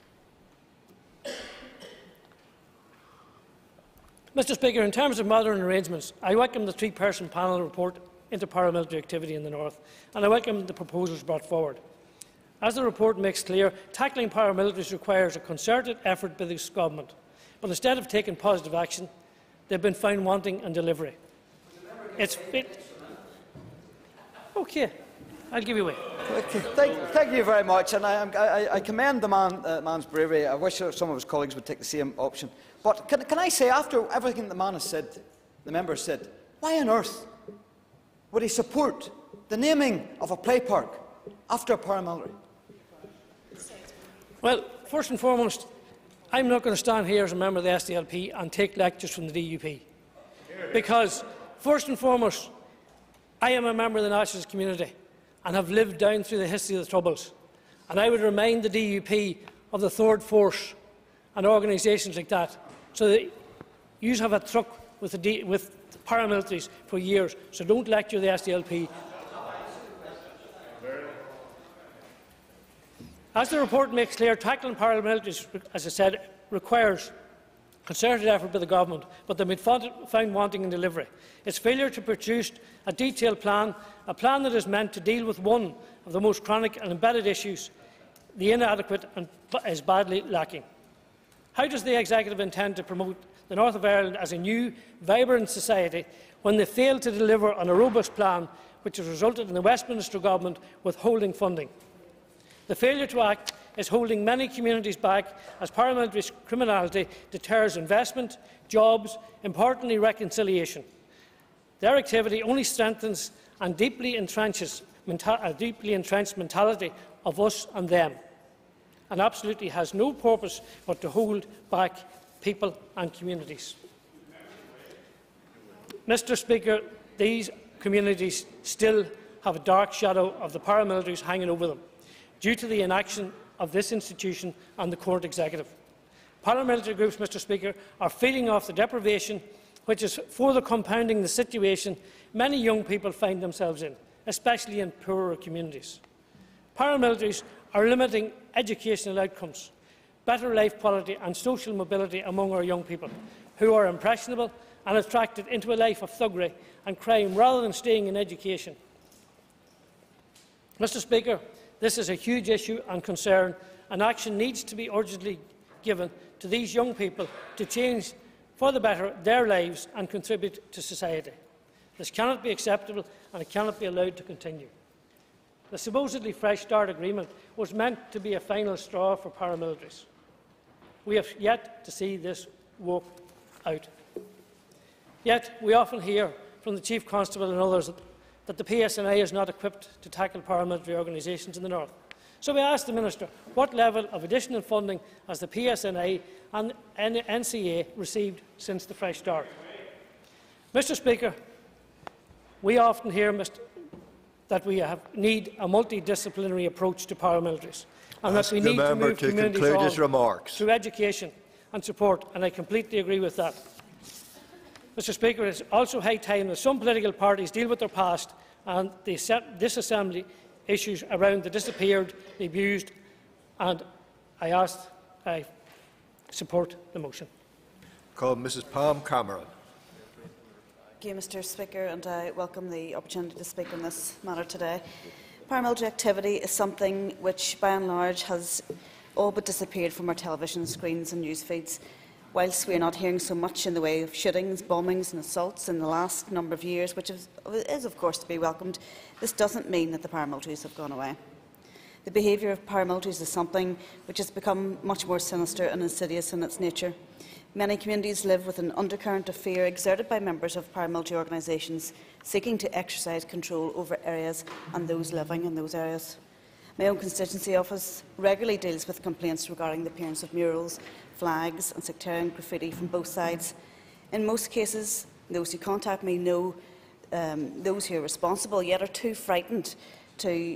Mr Speaker, in terms of modern arrangements, I welcome the three-person panel report into paramilitary activity in the North, and I welcome the proposals brought forward. As the report makes clear, tackling paramilitaries requires a concerted effort by this government, but instead of taking positive action, they have been found wanting in delivery. It's fit. Okay, I'll give you away. Okay. Thank, thank you very much, and I, I, I commend the man, uh, man's bravery. I wish some of his colleagues would take the same option. But can, can I say, after everything the man has said, the member said, why on earth would he support the naming of a play park after a paramilitary? Well, first and foremost, I'm not going to stand here as a member of the S D L P and take lectures from the D U P. Because, first and foremost, I am a member of the nationalist community and have lived down through the history of the Troubles. And I would remind the D U P of the Third Force and organisations like that, so that you have a truck with the, D with the paramilitaries for years, so don't lecture the S D L P. As the report makes clear, tackling paramilitaries, as I said, requires concerted effort by the government, but they have been found wanting in delivery. Its failure to produce a detailed plan, a plan that is meant to deal with one of the most chronic and embedded issues, the inadequate, and is badly lacking. How does the Executive intend to promote the North of Ireland as a new, vibrant society when they fail to deliver on a robust plan which has resulted in the Westminster Government withholding funding? The failure to act is holding many communities back as paramilitary criminality deters investment, jobs, importantly reconciliation. Their activity only strengthens and deeply entrenches a deeply entrenched mentality of us and them, and absolutely has no purpose but to hold back people and communities. Mr Speaker, these communities still have a dark shadow of the paramilitaries hanging over them, due to the inaction of this institution and the current Executive. Paramilitary groups, Mr Speaker, are feeding off the deprivation which is further compounding the situation many young people find themselves in, especially in poorer communities. Paramilitaries are limiting educational outcomes, better life quality and social mobility among our young people, who are impressionable and attracted into a life of thuggery and crime rather than staying in education. Mr Speaker, this is a huge issue and concern, and action needs to be urgently given to these young people to change for the better their lives and contribute to society. This cannot be acceptable and it cannot be allowed to continue. The supposedly Fresh Start agreement was meant to be a final straw for paramilitaries. We have yet to see this work out. Yet we often hear from the Chief Constable and others that the P S N I is not equipped to tackle paramilitary organisations in the North. So we ask the Minister, what level of additional funding has the P S N I and N C A received since the Fresh Start? Mr Speaker, we often hear that we have, need a multidisciplinary approach to paramilitaries, and that we need to move to communities on remarks. through education and support, and I completely agree with that. Mr Speaker, it is also high time that some political parties deal with their past and the this Assembly issues around the disappeared, the abused, and I ask I support the motion. Call Missus Palm Cameron. Thank you, Mr Speaker, and I welcome the opportunity to speak on this matter today. Paramilitary activity is something which, by and large, has all but disappeared from our television screens and news feeds. Whilst we are not hearing so much in the way of shootings, bombings and assaults in the last number of years, which is, is of course to be welcomed, this doesn't mean that the paramilitaries have gone away. The behaviour of paramilitaries is something which has become much more sinister and insidious in its nature. Many communities live with an undercurrent of fear exerted by members of paramilitary organisations seeking to exercise control over areas and those living in those areas. My own constituency office regularly deals with complaints regarding the appearance of murals, flags and sectarian graffiti from both sides. In most cases, those who contact me know um, those who are responsible, yet are too frightened to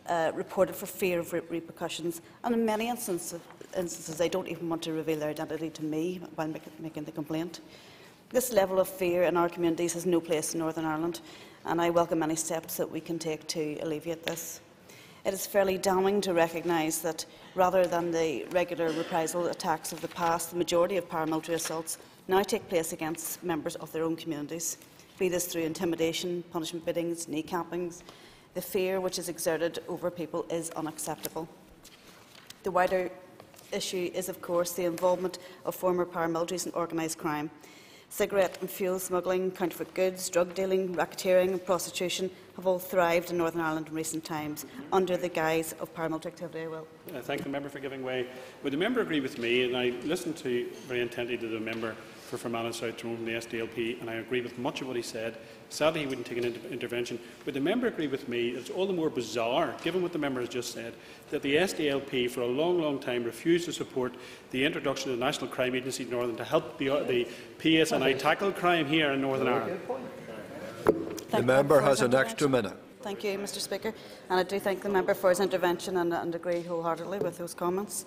uh, reported for fear of re repercussions, and in many instances, instances they don't even want to reveal their identity to me while make, making the complaint. This level of fear in our communities has no place in Northern Ireland, and I welcome any steps that we can take to alleviate this. It is fairly damning to recognise that, rather than the regular reprisal attacks of the past, the majority of paramilitary assaults now take place against members of their own communities, be this through intimidation, punishment biddings, kneecappings. The fear which is exerted over people is unacceptable. The wider issue is, of course, the involvement of former paramilitaries in organised crime. Cigarette and fuel smuggling, counterfeit goods, drug dealing, racketeering and prostitution have all thrived in Northern Ireland in recent times under the guise of paramilitary activity. I will. I thank the member for giving way. Would the member agree with me, and I listened to very intently to the member for Fermanagh South Tyrone from the S D L P, and I agree with much of what he said. Sadly, he wouldn't take an inter intervention. Would the member agree with me that it's all the more bizarre, given what the member has just said, that the S D L P for a long, long time refused to support the introduction of the National Crime Agency in Northern to help the, uh, the P S N I tackle crime here in Northern Ireland? The member has an extra minute. Thank you, Mr Speaker, and I do thank the member for his intervention and, and agree wholeheartedly with those comments.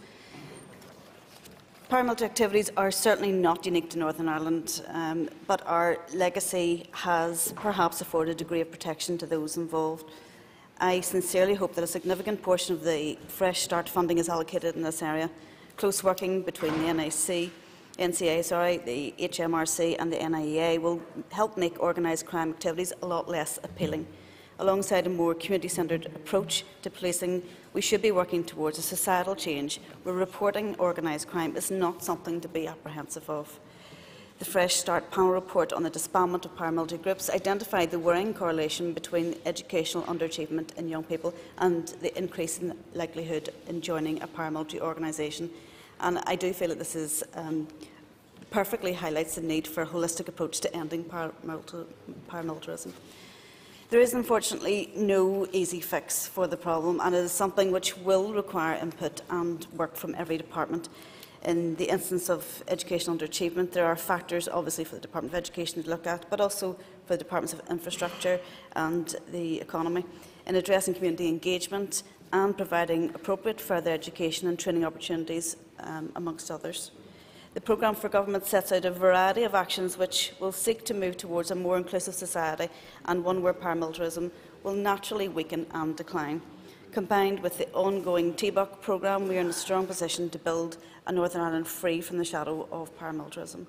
Paramilitary activities are certainly not unique to Northern Ireland, um, but our legacy has perhaps afforded a degree of protection to those involved. I sincerely hope that a significant portion of the Fresh Start funding is allocated in this area. Close working between the N C A, sorry, the H M R C and the N I E A will help make organised crime activities a lot less appealing. Alongside a more community-centred approach to policing, we should be working towards a societal change where reporting organised crime is not something to be apprehensive of. The Fresh Start panel report on the disbandment of paramilitary groups identified the worrying correlation between educational underachievement in young people and the increase in likelihood in joining a paramilitary organisation. And I do feel that this is, um, perfectly highlights the need for a holistic approach to ending paramilitary, paramilitarism. There is unfortunately no easy fix for the problem, and it is something which will require input and work from every department. In the instance of educational underachievement, there are factors obviously for the Department of Education to look at, but also for the Departments of Infrastructure and the Economy, in addressing community engagement and providing appropriate further education and training opportunities, um, amongst others. The programme for government sets out a variety of actions which will seek to move towards a more inclusive society and one where paramilitarism will naturally weaken and decline. Combined with the ongoing T B U C programme, we are in a strong position to build a Northern Ireland free from the shadow of paramilitarism.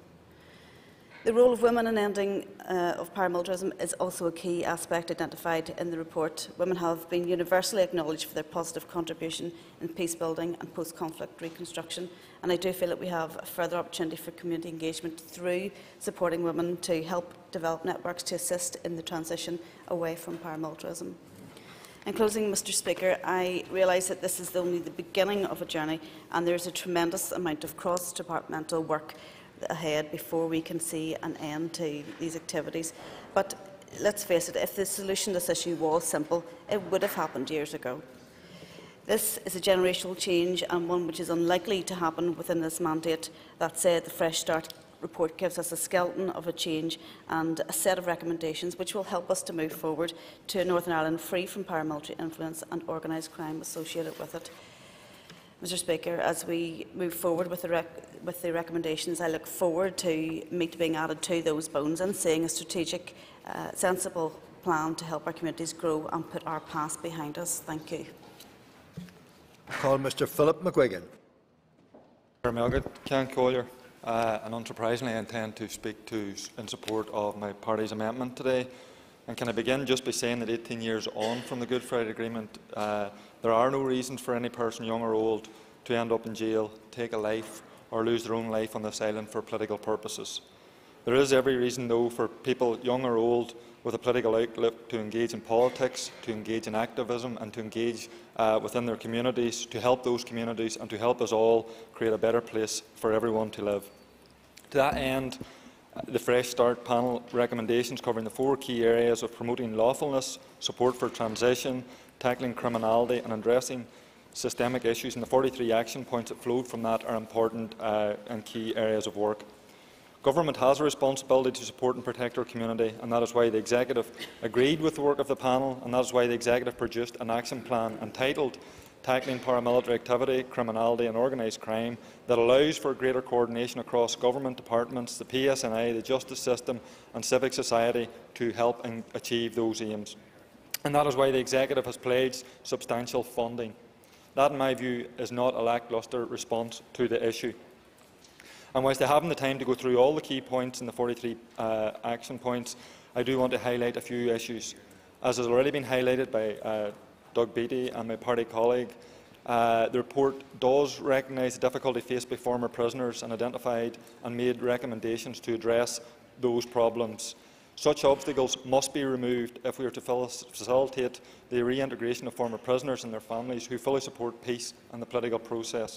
The role of women in ending uh, of paramilitarism is also a key aspect identified in the report. Women have been universally acknowledged for their positive contribution in peace building and post-conflict reconstruction, and I do feel that we have a further opportunity for community engagement through supporting women to help develop networks to assist in the transition away from paramilitarism. In closing, Mr Speaker, I realise that this is only the beginning of a journey, and there is a tremendous amount of cross-departmental work ahead before we can see an end to these activities. But let's face it, if the solution to this issue was simple, it would have happened years ago. This is a generational change and one which is unlikely to happen within this mandate. That said, the Fresh Start report gives us a skeleton of a change and a set of recommendations which will help us to move forward to a Northern Ireland free from paramilitary influence and organised crime associated with it. Mr Speaker, as we move forward with the, rec with the recommendations, I look forward to meat being added to those bones and seeing a strategic, uh, sensible plan to help our communities grow and put our past behind us. Thank you. Call Mr Philip McGuigan. Can Collier, uh, and unsurprisingly I intend to speak to in support of my party's amendment today. And can I begin just by saying that eighteen years on from the Good Friday Agreement, uh, there are no reasons for any person, young or old, to end up in jail, take a life or lose their own life on this island for political purposes. There is every reason, though, for people, young or old, with a political outlook to engage in politics, to engage in activism and to engage uh, within their communities, to help those communities and to help us all create a better place for everyone to live. To that end, the Fresh Start panel recommendations covering the four key areas of promoting lawfulness, support for transition, tackling criminality and addressing systemic issues, and the forty-three action points that flowed from that are important uh, and key areas of work. Government has a responsibility to support and protect our community, and that is why the Executive agreed with the work of the panel, and that is why the Executive produced an action plan entitled Tackling Paramilitary Activity, Criminality and Organised Crime that allows for greater coordination across government departments, the P S N I, the justice system and civic society to help and achieve those aims. And that is why the Executive has pledged substantial funding. That, in my view, is not a lacklustre response to the issue. And whilst I haven't the time to go through all the key points in the forty-three uh, action points, I do want to highlight a few issues. As has already been highlighted by uh, Doug Beattie and my party colleague, uh, the report does recognise the difficulty faced by former prisoners and identified and made recommendations to address those problems. Such obstacles must be removed if we are to facilitate the reintegration of former prisoners and their families who fully support peace and the political process.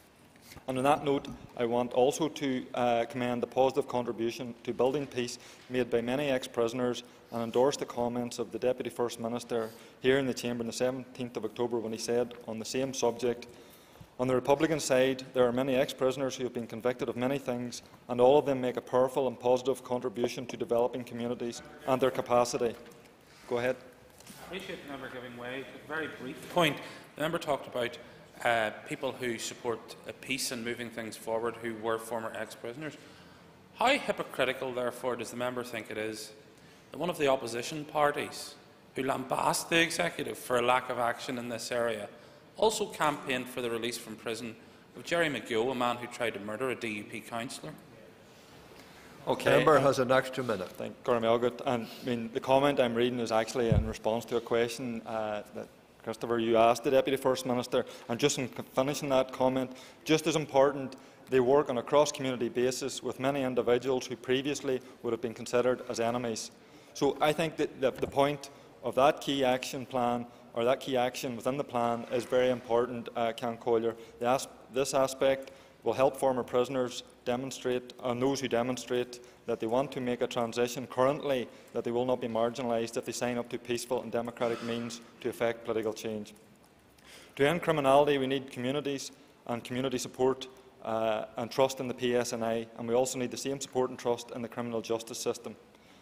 And on that note, I want also to uh, commend the positive contribution to building peace made by many ex-prisoners and endorse the comments of the Deputy First Minister here in the Chamber on the seventeenth of October when he said on the same subject, "On the Republican side, there are many ex-prisoners who have been convicted of many things, and all of them make a powerful and positive contribution to developing communities and their capacity." Go ahead. I appreciate the member giving way. A very brief point. The member talked about uh, people who support uh, peace and moving things forward who were former ex-prisoners. How hypocritical, therefore, does the member think it is that one of the opposition parties who lambast the Executive for a lack of action in this area also campaigned for the release from prison of Jerry McGill, a man who tried to murder a D U P councillor? Okay. The member has an extra minute. Thank you, Gormy. And I mean, the comment I'm reading is actually in response to a question uh, that Christopher, you asked the Deputy First Minister, and just in finishing that comment, just as important, they work on a cross-community basis with many individuals who previously would have been considered as enemies. So I think that the, the point of that key action plan, or that key action within the plan, is very important, uh, Can Collier. As this aspect will help former prisoners demonstrate, and those who demonstrate that they want to make a transition currently, that they will not be marginalised if they sign up to peaceful and democratic means to effect political change. To end criminality, we need communities and community support uh, and trust in the P S N I, and we also need the same support and trust in the criminal justice system.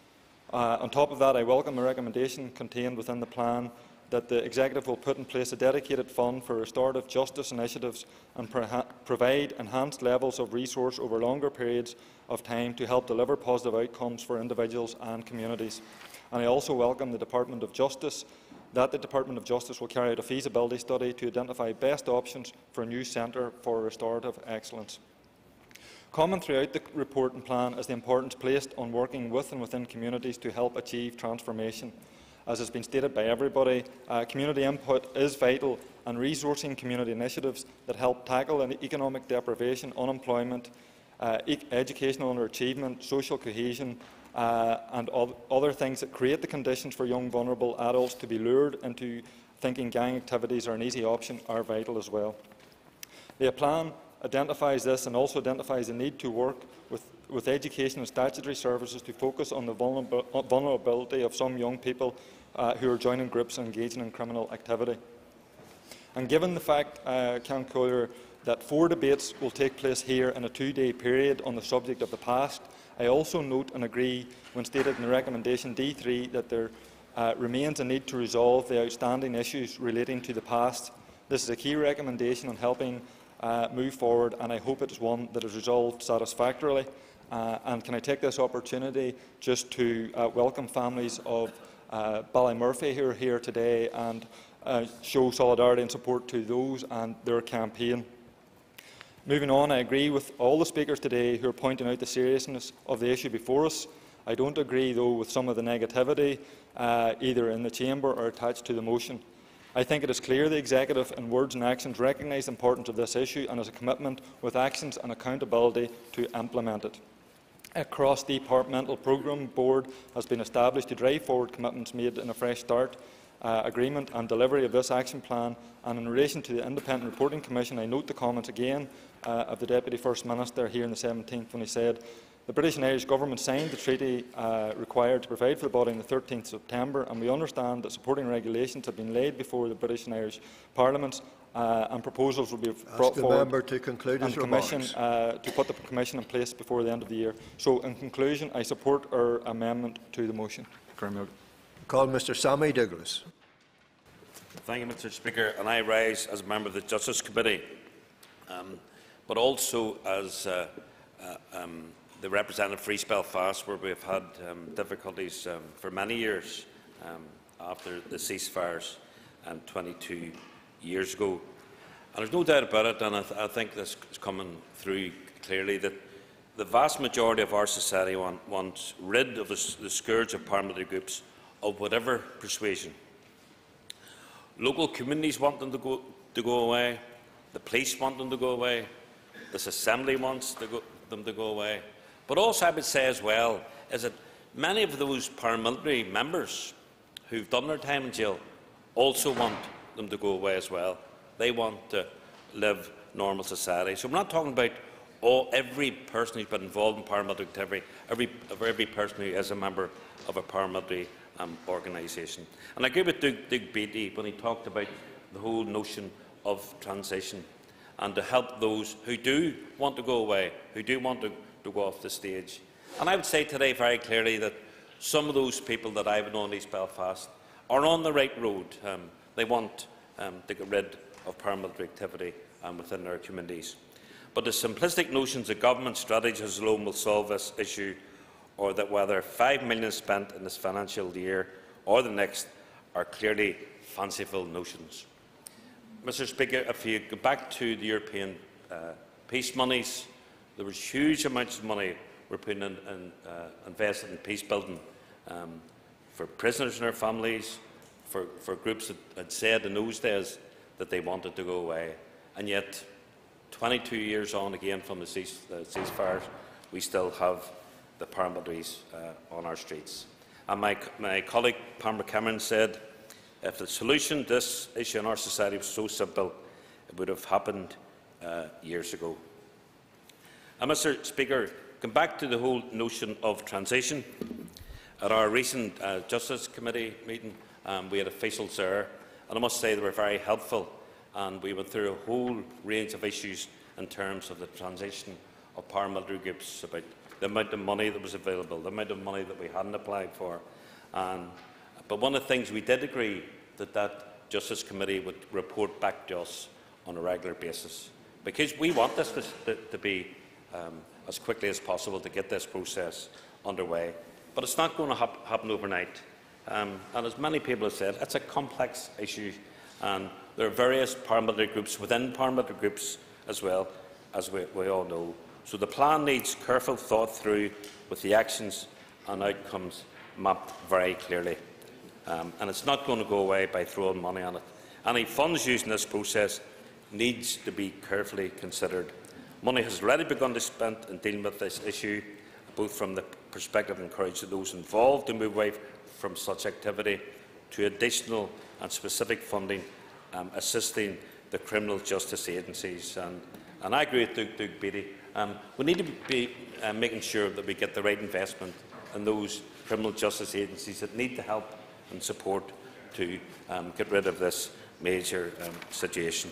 Uh, on top of that, I welcome a recommendation contained within the plan that the Executive will put in place a dedicated fund for restorative justice initiatives and pro provide enhanced levels of resource over longer periods of time to help deliver positive outcomes for individuals and communities. And I also welcome the Department of Justice, that the Department of Justice will carry out a feasibility study to identify best options for a new centre for restorative excellence. Common throughout the report and plan is the importance placed on working with and within communities to help achieve transformation. As has been stated by everybody, uh, community input is vital, and resourcing community initiatives that help tackle economic deprivation, unemployment, uh, e educational underachievement, social cohesion, uh, and other things that create the conditions for young vulnerable adults to be lured into thinking gang activities are an easy option are vital as well. The plan identifies this and also identifies the need to work with, with education and statutory services to focus on the vulnerability of some young people uh, who are joining groups and engaging in criminal activity. And given the fact, uh, Can Collier, that four debates will take place here in a two-day period on the subject of the past, I also note and agree when stated in the recommendation D three that there uh, remains a need to resolve the outstanding issues relating to the past. This is a key recommendation on helping Uh, move forward, and I hope it is one that is resolved satisfactorily. Uh, and can I take this opportunity just to uh, welcome families of uh, Ballymurphy who are here today and uh, show solidarity and support to those and their campaign. Moving on, I agree with all the speakers today who are pointing out the seriousness of the issue before us. I don't agree, though, with some of the negativity, uh, either in the Chamber or attached to the motion. I think it is clear the Executive, in words and actions, recognise the importance of this issue and has a commitment with actions and accountability to implement it. A cross-departmental programme board has been established to drive forward commitments made in a Fresh Start uh, agreement and delivery of this action plan. And in relation to the Independent Reporting Commission, I note the comments again uh, of the Deputy First Minister here on the seventeenth when he said, "The British and Irish Government signed the treaty uh, required to provide for the body on the thirteenth of September, and we understand that supporting regulations have been laid before the British and Irish Parliaments uh, and proposals will be Ask brought the forward member to conclude and his commission, remarks. uh, to put the Commission in place before the end of the year. So, in conclusion, I support our amendment to the motion. Call Mr Sammy Douglas. Thank you, Mr Speaker. And I rise as a member of the Justice Committee, um, but also as uh, uh, um, the representative for East Belfast, where we have had um, difficulties um, for many years um, after the ceasefires um, twenty-two years ago. And there's no doubt about it, and I, th I think this is coming through clearly, that the vast majority of our society want, wants rid of the, the scourge of paramilitary groups of whatever persuasion. Local communities want them to go, to go away, the police want them to go away, this assembly wants to go, them to go away. But also I would say as well is that many of those paramilitary members who've done their time in jail also want them to go away as well. They want to live normal society. So we're not talking about all, every person who's been involved in paramilitary activity, every, every person who is a member of a paramilitary um, organisation. And I agree with Doug, Doug Beattie when he talked about the whole notion of transition and to help those who do want to go away, who do want to, to go off the stage. And I would say today very clearly that some of those people that I've known in East Belfast are on the right road. Um, they want um, to get rid of paramilitary activity um, within their communities. But the simplistic notions that government strategies alone will solve this issue, or that whether five million spent in this financial year or the next, are clearly fanciful notions. Mr Speaker, if you go back to the European uh, peace monies, there was huge amounts of money were put in, in, uh, invested in peace building um, for prisoners and their families, for, for groups that had said in those days that they wanted to go away. And yet, twenty-two years on again from the cease, uh, ceasefires, we still have the paramilitaries uh, on our streets. And my, my colleague Pamela Cameron said, if the solution to this issue in our society was so simple, it would have happened uh, years ago. And Mr Speaker, come back to the whole notion of transition. At our recent uh, Justice Committee meeting, um, we had officials there, and I must say they were very helpful, and we went through a whole range of issues in terms of the transition of paramilitary groups, about the amount of money that was available, the amount of money that we hadn't applied for. Um, but one of the things we did agree that that Justice Committee would report back to us on a regular basis, because we want this to, to be um, as quickly as possible to get this process underway. But it's not going to hap happen overnight. Um, and as many people have said, it's a complex issue, and there are various paramilitary groups within paramilitary groups as well, as we, we all know. So the plan needs careful thought through, with the actions and outcomes mapped very clearly. Um, and it's not going to go away by throwing money on it. Any funds used in this process needs to be carefully considered. Money has already begun to be spent in dealing with this issue, both from the perspective of encouraging those involved to move away from such activity, to additional and specific funding um, assisting the criminal justice agencies. And, and I agree with Doug, Doug Beattie. Um, we need to be uh, making sure that we get the right investment in those criminal justice agencies that need the help and support to um, get rid of this major um, situation.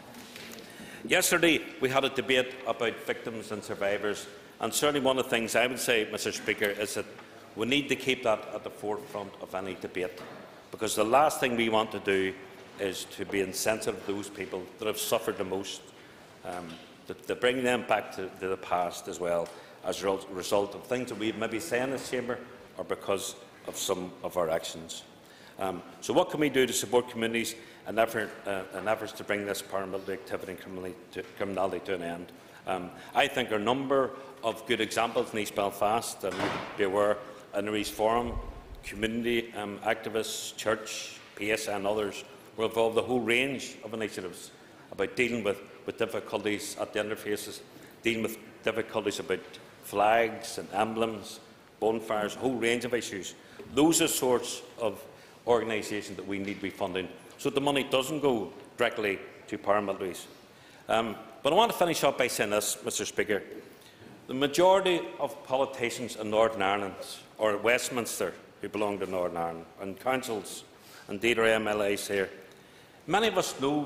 Yesterday we had a debate about victims and survivors, and certainly one of the things I would say, Mr Speaker, is that we need to keep that at the forefront of any debate, because the last thing we want to do is to be insensitive to those people that have suffered the most, um, to, to bring them back to, to the past as well, as a result of things that we maybe say in this chamber or because of some of our actions. Um, so what can we do to support communities in, effort, uh, in efforts to bring this paramilitary activity and criminality to, criminality to an end? Um, I think there are a number of good examples in East Belfast, and you'd be aware, in the East Forum, community um, activists, church, P S and others were involved in a whole range of initiatives about dealing with, with difficulties at the interfaces, dealing with difficulties about flags and emblems, bonfires, a whole range of issues. Those are sorts of organisations that we need to be funding, so the money doesn't go directly to paramilitaries. Um, but I want to finish up by saying this, Mr Speaker. The majority of politicians in Northern Ireland, or Westminster, who belong to Northern Ireland, and councils, indeed our M L As here, many of us know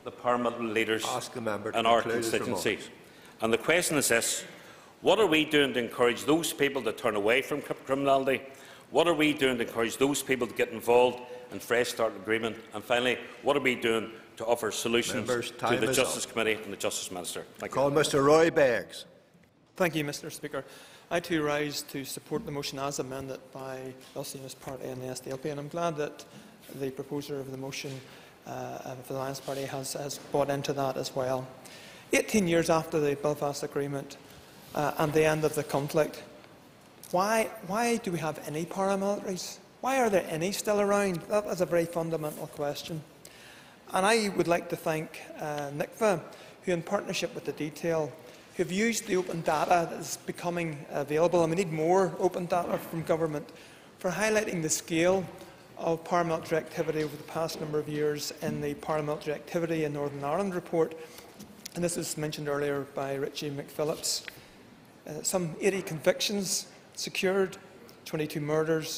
the paramilitary leaders Ask the member to in our conclude his constituency. remarks. And the question is this: what are we doing to encourage those people to turn away from criminality? What are we doing to encourage those people to get involved in Fresh Start Agreement? And finally, what are we doing to offer solutions Members, to the Justice up. Committee and the Justice Minister? Thank Call you. Mr Roy Beggs. Thank you, Mr Speaker. I too rise to support the motion as amended by the Unionist Party and the S D L P, and I'm glad that the proposer of the motion uh, of the Alliance Party has, has bought into that as well. eighteen years after the Belfast Agreement uh, and the end of the conflict, why, why do we have any paramilitaries? Why are there any still around? That is a very fundamental question. And I would like to thank uh, N I C F A, who in partnership with the Detail who have used the open data that is becoming available, and we need more open data from government, for highlighting the scale of paramilitary activity over the past number of years in the Paramilitary Activity in Northern Ireland report. And this was mentioned earlier by Richie McPhillips. Uh, some eighty convictions secured, twenty-two murders,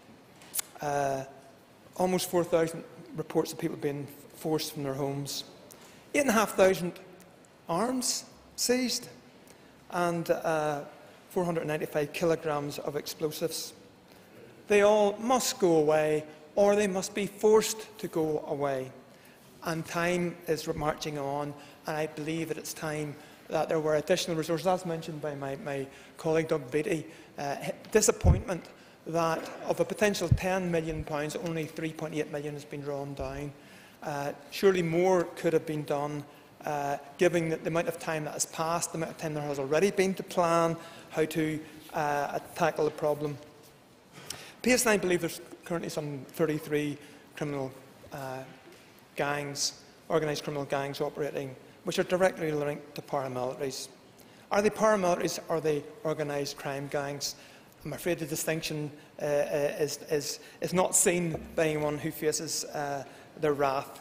uh, almost four thousand reports of people being forced from their homes, eight thousand five hundred arms seized, and uh, four hundred ninety-five kilograms of explosives. They all must go away, or they must be forced to go away. And time is marching on, and I believe that it's time that there were additional resources, as mentioned by my, my colleague Doug Beattie. Uh, disappointment that of a potential ten million pounds, only three point eight million pounds has been drawn down. Uh, surely more could have been done, uh, given the, the amount of time that has passed, the amount of time there has already been to plan how to uh, tackle the problem. P S N I believe there's currently some thirty-three criminal uh, gangs, organised criminal gangs operating, which are directly linked to paramilitaries. Are they paramilitaries or are they organised crime gangs? I'm afraid the distinction uh, is, is, is not seen by anyone who faces uh, their wrath.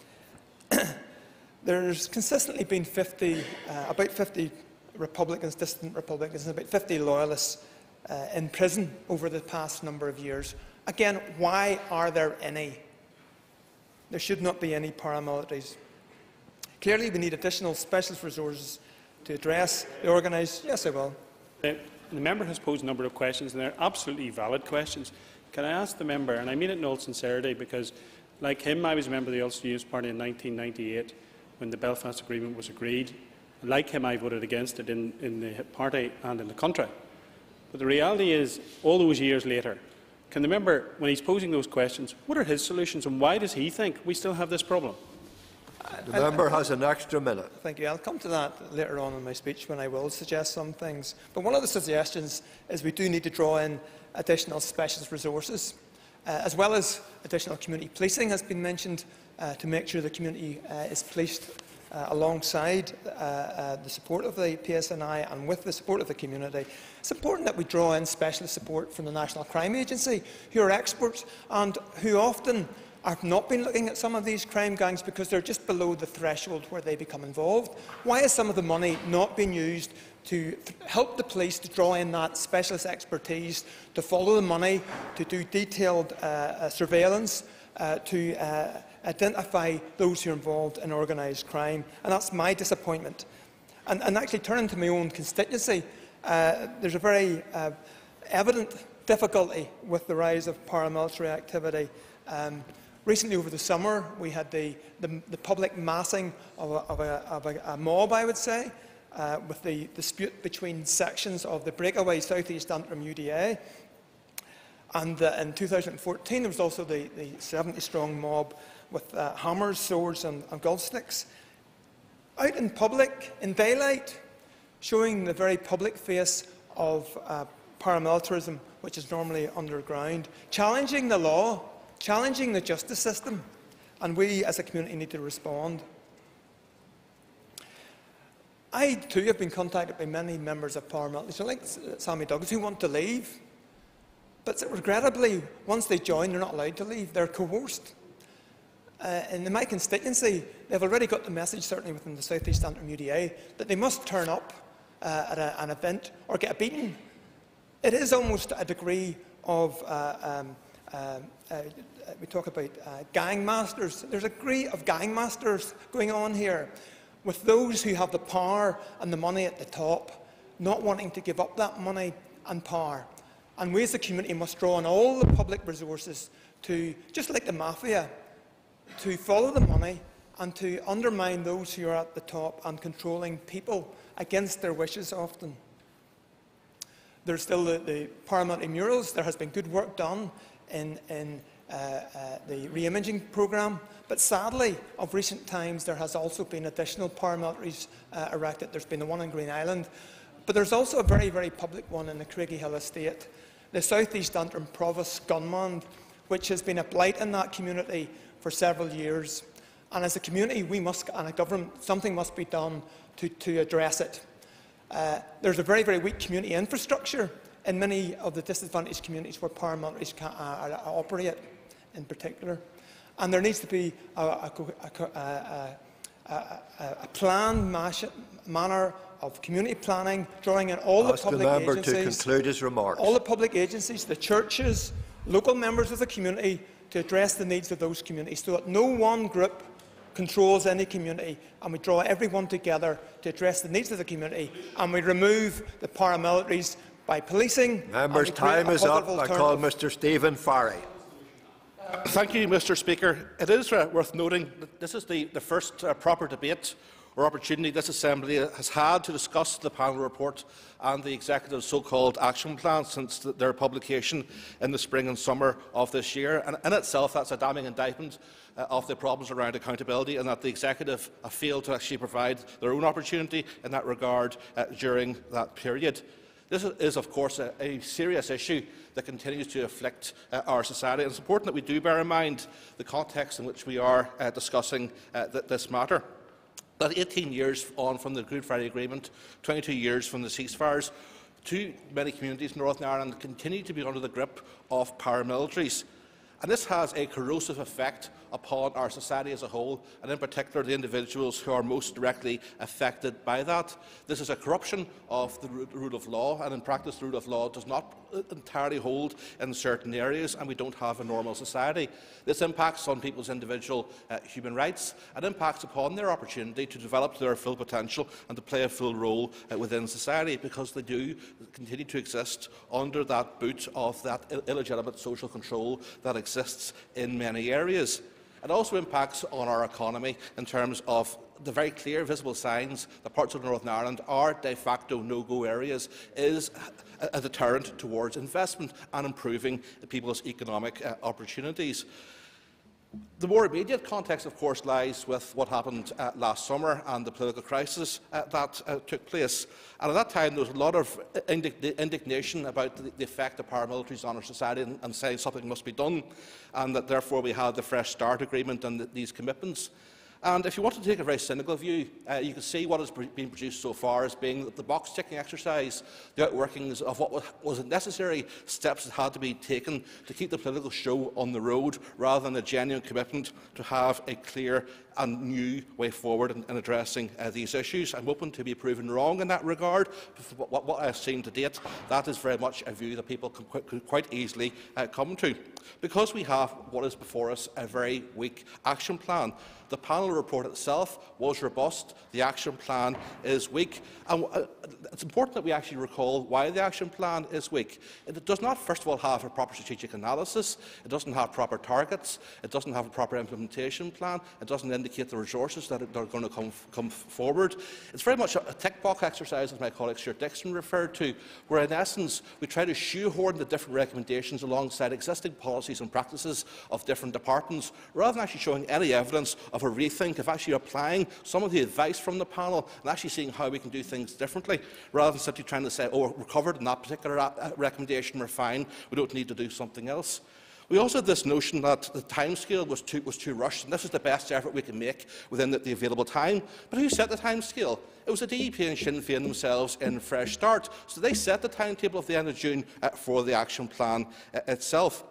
There's consistently been fifty, uh, about fifty Republicans, dissident Republicans, and about fifty loyalists uh, in prison over the past number of years. Again, why are there any? There should not be any paramilitaries. Clearly, we need additional specialist resources to address the organised. Yes, I will. The, the member has posed a number of questions, and they're absolutely valid questions. Can I ask the member, and I mean it in all sincerity, because, like him, I was a member of the Ulster Unionist Party in nineteen ninety-eight when the Belfast Agreement was agreed. Like him, I voted against it in, in the party and in the country. But the reality is, all those years later, can the member, when he's posing those questions, what are his solutions, and why does he think we still have this problem? The member has an extra minute. Thank you. I'll come to that later on in my speech when I will suggest some things. But one of the suggestions is we do need to draw in additional specialist resources, uh, as well as additional community policing has been mentioned, uh, to make sure the community uh, is policed uh, alongside uh, uh, the support of the P S N I and with the support of the community. It's important that we draw in specialist support from the National Crime Agency, who are experts and who often have not been looking at some of these crime gangs because they're just below the threshold where they become involved. Why is some of the money not being used to help the police to draw in that specialist expertise, to follow the money, to do detailed uh, uh, surveillance, uh, to uh, identify those who are involved in organised crime? And that's my disappointment. And, and actually, turning to my own constituency, uh, there's a very uh, evident difficulty with the rise of paramilitary activity. Um, Recently, over the summer, we had the, the, the public massing of, a, of, a, of a, a mob, I would say, uh, with the dispute between sections of the breakaway South East Antrim U D A. And uh, in two thousand fourteen, there was also the, the seventy strong mob with uh, hammers, swords and, and golf sticks. Out in public, in daylight, showing the very public face of uh, paramilitarism, which is normally underground, challenging the law, challenging the justice system, and we as a community need to respond. I too have been contacted by many members of paramilitaries, like Sammy Douglas, who want to leave, but regrettably, once they join, they're not allowed to leave. They're coerced. Uh, in my constituency, they've already got the message, certainly within the South East Antrim U D A, that they must turn up uh, at a, an event or get a beating. It is almost a degree of uh, um, uh, uh, we talk about uh, gang masters. There's a grade of gang masters going on here, with those who have the power and the money at the top, not wanting to give up that money and power. And we as a community must draw on all the public resources to, just like the mafia, to follow the money and to undermine those who are at the top and controlling people against their wishes often. There's still the, the paramilitary murals. There has been good work done in, in uh, uh, the re-imaging programme, but sadly, of recent times, there has also been additional paramilitaries uh, erected. There's been the one in Green Island, but there's also a very, very public one in the Craigie Hill estate, the South East Antrim Provost gunman, which has been a blight in that community for several years. And as a community, we must, and a government, something must be done to, to address it. Uh, there's a very, very weak community infrastructure in many of the disadvantaged communities where paramilitaries can, uh, uh, operate in particular. And there needs to be a, a, a, a, a, a planned manner of community planning, drawing in all Ask the public the member agencies, to conclude his remarks. all the public agencies, the churches, local members of the community, to address the needs of those communities, so that no one group controls any community, and we draw everyone together to address the needs of the community, and we remove the paramilitaries by policing. Members' time is up. I call Mr Stephen Farry. Thank you, Mr Speaker. It is uh, worth noting that this is the, the first uh, proper debate or opportunity this Assembly has had to discuss the panel report and the Executive's so-called action plan since the, their publication in the spring and summer of this year. And in itself, that's a damning indictment uh, of the problems around accountability, and that the Executive uh, failed to actually provide their own opportunity in that regard uh, during that period. This is, of course, a, a serious issue that continues to afflict uh, our society, and it's important that we do bear in mind the context in which we are uh, discussing uh, th this matter. That eighteen years on from the Good Friday Agreement, twenty-two years from the ceasefires, too many communities in Northern Ireland continue to be under the grip of paramilitaries. And this has a corrosive effect upon our society as a whole, and in particular the individuals who are most directly affected by that. This is a corruption of the rule of law, and in practice the rule of law does not entirely hold in certain areas, and we don't have a normal society. This impacts on people's individual uh, human rights, and impacts upon their opportunity to develop their full potential and to play a full role uh, within society, because they do continue to exist under that boot of that ill illegitimate social control that exists in many areas. It also impacts on our economy in terms of the very clear visible signs that parts of Northern Ireland are de facto no-go areas is a, a deterrent towards investment and improving people's economic uh, opportunities. The more immediate context, of course, lies with what happened uh, last summer and the political crisis uh, that uh, took place. And at that time, there was a lot of indig indignation about the, the effect of paramilitaries on our society, and, and saying something must be done, and that therefore we had the Fresh Start Agreement and the, these commitments. And if you want to take a very cynical view, uh, you can see what has been produced so far as being the box-ticking exercise, the outworkings of what was necessary steps that had to be taken to keep the political show on the road, rather than a genuine commitment to have a clear and new way forward in, in addressing uh, these issues. I'm open to be proven wrong in that regard. But what, what I've seen to date, that is very much a view that people can quite, could quite easily uh, come to. Because we have what is before us a very weak action plan. The panel report itself was robust, the action plan is weak, and uh, it's important that we actually recall why the action plan is weak. It does not, first of all, have a proper strategic analysis, it doesn't have proper targets, it doesn't have a proper implementation plan, it doesn't indicate the resources that are going to come, come forward. It's very much a, a tick-box exercise, as my colleague Stuart Dixon referred to, where in essence we try to shoehorn the different recommendations alongside existing policies and practices of different departments, rather than actually showing any evidence of a rethink, of actually applying some of the advice from the panel and actually seeing how we can do things differently, rather than simply trying to say, oh, we're covered in that particular uh, recommendation, we're fine, we don't need to do something else. We also had this notion that the timescale was too, was too rushed, and this is the best effort we can make within the, the available time. But who set the timescale? It was the D E P and Sinn Féin themselves in Fresh Start. So they set the timetable of the end of June uh, for the action plan uh, itself.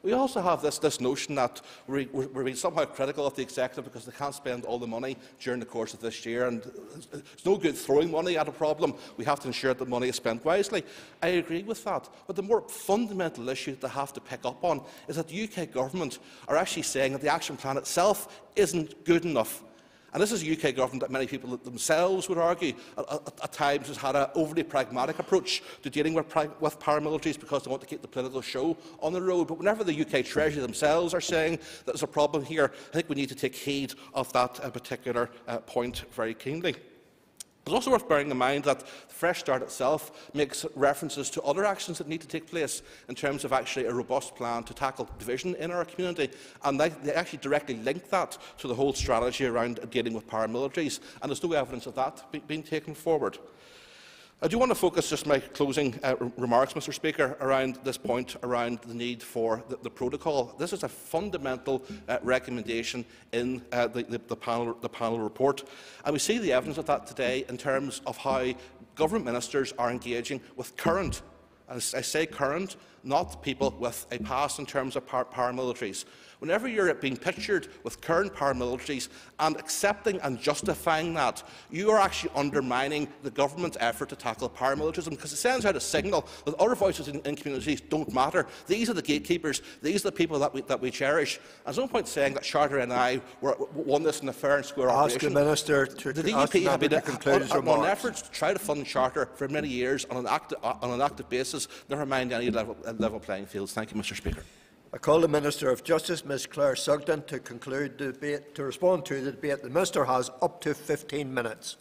We also have this, this notion that we're, we're, we're being somehow critical of the executive because they can't spend all the money during the course of this year, and it's no good throwing money at a problem. We have to ensure that the money is spent wisely. I agree with that, but the more fundamental issue that they have to pick up on is that the U K government are actually saying that the action plan itself isn't good enough. And this is a U K government that many people themselves would argue at, at, at times has had an overly pragmatic approach to dealing with, with paramilitaries because they want to keep the political show on the road. But whenever the U K Treasury themselves are saying that there's a problem here, I think we need to take heed of that uh, particular uh, point very keenly. It's also worth bearing in mind that the Fresh Start itself makes references to other actions that need to take place in terms of actually a robust plan to tackle division in our community, and they, they actually directly link that to the whole strategy around dealing with paramilitaries, and there's no evidence of that be, being taken forward. I do want to focus just my closing uh, remarks, Mr Speaker, around this point around the need for the, the protocol. This is a fundamental uh, recommendation in uh, the, the, the, panel, the panel report, and we see the evidence of that today in terms of how government ministers are engaging with current, as I say current, not people with a past in terms of par paramilitaries. Whenever you're being pictured with current paramilitaries and accepting and justifying that, you are actually undermining the government's effort to tackle paramilitarism, because it sends out a signal that other voices in, in communities don't matter. These are the gatekeepers. These are the people that we, that we cherish. There's no point saying that Charter and I were, won this in a fair and square ask operation. The Minister to, the to D U P have been on, on efforts to try to fund Charter for many years on an, acti on an active basis, never mind any level, level playing fields. Thank you, Mr Speaker. I call the Minister of Justice, Ms Claire Sugden, to conclude the debate, to respond to the debate. The Minister has up to fifteen minutes.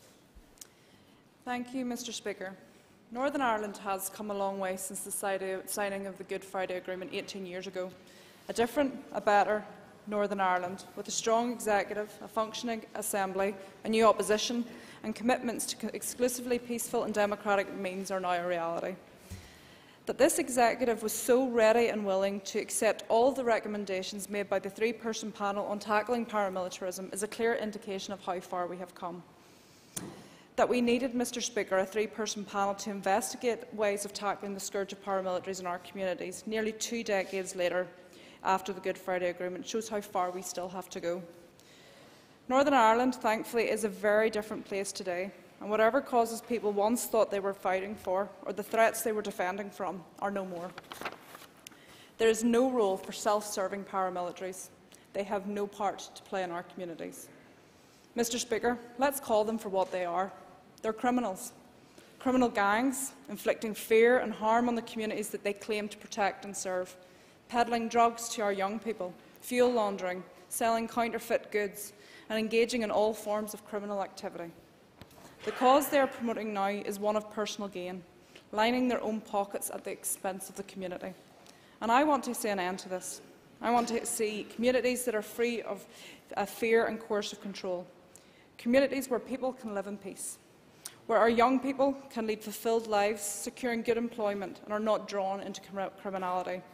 Thank you, Mr Speaker. Northern Ireland has come a long way since the signing of the Good Friday Agreement eighteen years ago. A different, a better Northern Ireland, with a strong executive, a functioning assembly, a new opposition, and commitments to exclusively peaceful and democratic means are now a reality. That this executive was so ready and willing to accept all the recommendations made by the three-person panel on tackling paramilitarism is a clear indication of how far we have come. That we needed, Mr Speaker, a three-person panel to investigate ways of tackling the scourge of paramilitaries in our communities nearly two decades later after the Good Friday Agreement shows how far we still have to go. Northern Ireland, thankfully, is a very different place today, and whatever causes people once thought they were fighting for, or the threats they were defending from, are no more. There is no role for self-serving paramilitaries. They have no part to play in our communities. Mr Speaker, let's call them for what they are. They're criminals. Criminal gangs, inflicting fear and harm on the communities that they claim to protect and serve, peddling drugs to our young people, fuel laundering, selling counterfeit goods, and engaging in all forms of criminal activity. The cause they are promoting now is one of personal gain, lining their own pockets at the expense of the community. And I want to see an end to this. I want to see communities that are free of uh, fear and coercive control. Communities where people can live in peace, where our young people can lead fulfilled lives, securing good employment and are not drawn into criminality.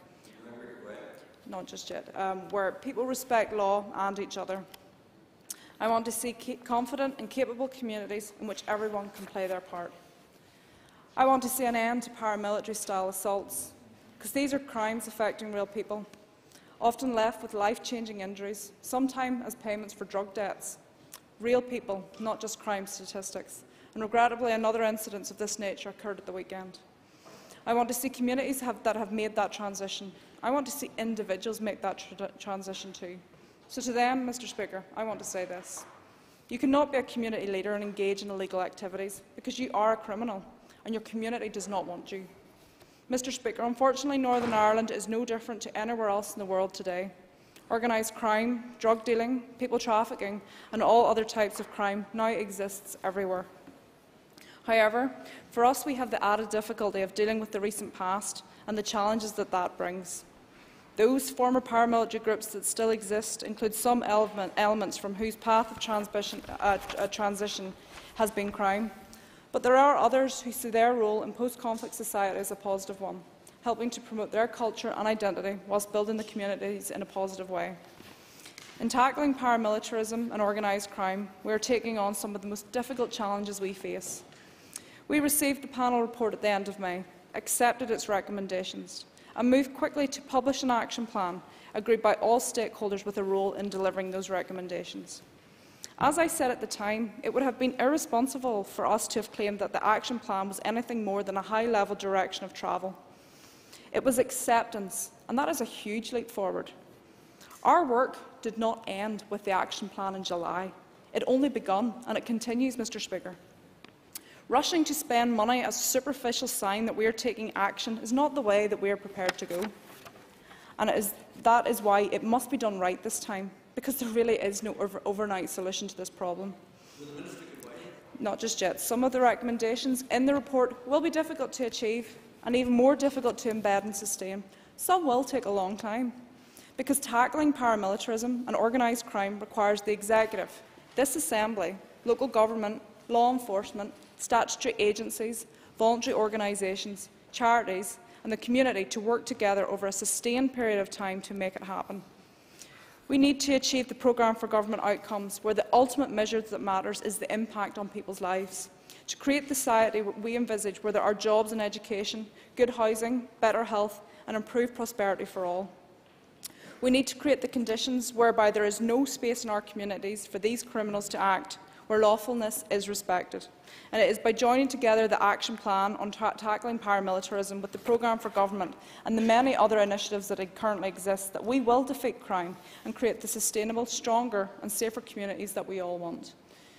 Not just yet. Um, where people respect law and each other. I want to see confident and capable communities in which everyone can play their part. I want to see an end to paramilitary-style assaults, because these are crimes affecting real people, often left with life-changing injuries, sometimes as payments for drug debts. Real people, not just crime statistics. And regrettably, another incident of this nature occurred at the weekend. I want to see communities have, that have made that transition. I want to see individuals make that tra transition too. So to them, Mr Speaker, I want to say this. You cannot be a community leader and engage in illegal activities because you are a criminal and your community does not want you. Mr Speaker, unfortunately Northern Ireland is no different to anywhere else in the world today. Organised crime, drug dealing, people trafficking and all other types of crime now exists everywhere. However, for us we have the added difficulty of dealing with the recent past and the challenges that that brings. Those former paramilitary groups that still exist include some element, elements from whose path of transmission, uh, uh, transition has been crime. But there are others who see their role in post-conflict society as a positive one, helping to promote their culture and identity whilst building the communities in a positive way. In tackling paramilitarism and organised crime, we are taking on some of the most difficult challenges we face. We received the panel report at the end of May, accepted its recommendations, and move quickly to publish an action plan agreed by all stakeholders with a role in delivering those recommendations. As I said at the time, it would have been irresponsible for us to have claimed that the action plan was anything more than a high-level direction of travel. It was acceptance, and that is a huge leap forward. Our work did not end with the action plan in July. It only begun, and it continues, Mr Speaker. Rushing to spend money as a superficial sign that we are taking action is not the way that we are prepared to go. And it is, that is why it must be done right this time, because there really is no over overnight solution to this problem. Not just yet. Some of the recommendations in the report will be difficult to achieve and even more difficult to embed and sustain. Some will take a long time, because tackling paramilitarism and organised crime requires the executive, this Assembly, local government, law enforcement, statutory agencies, voluntary organisations, charities and the community to work together over a sustained period of time to make it happen. We need to achieve the programme for government outcomes, where the ultimate measure that matters is the impact on people's lives. To create the society we envisage, where there are jobs and education, good housing, better health and improved prosperity for all. We need to create the conditions whereby there is no space in our communities for these criminals to act, where lawfulness is respected. And it is by joining together the action plan on ta tackling paramilitarism with the programme for government and the many other initiatives that currently exist that we will defeat crime and create the sustainable, stronger and safer communities that we all want.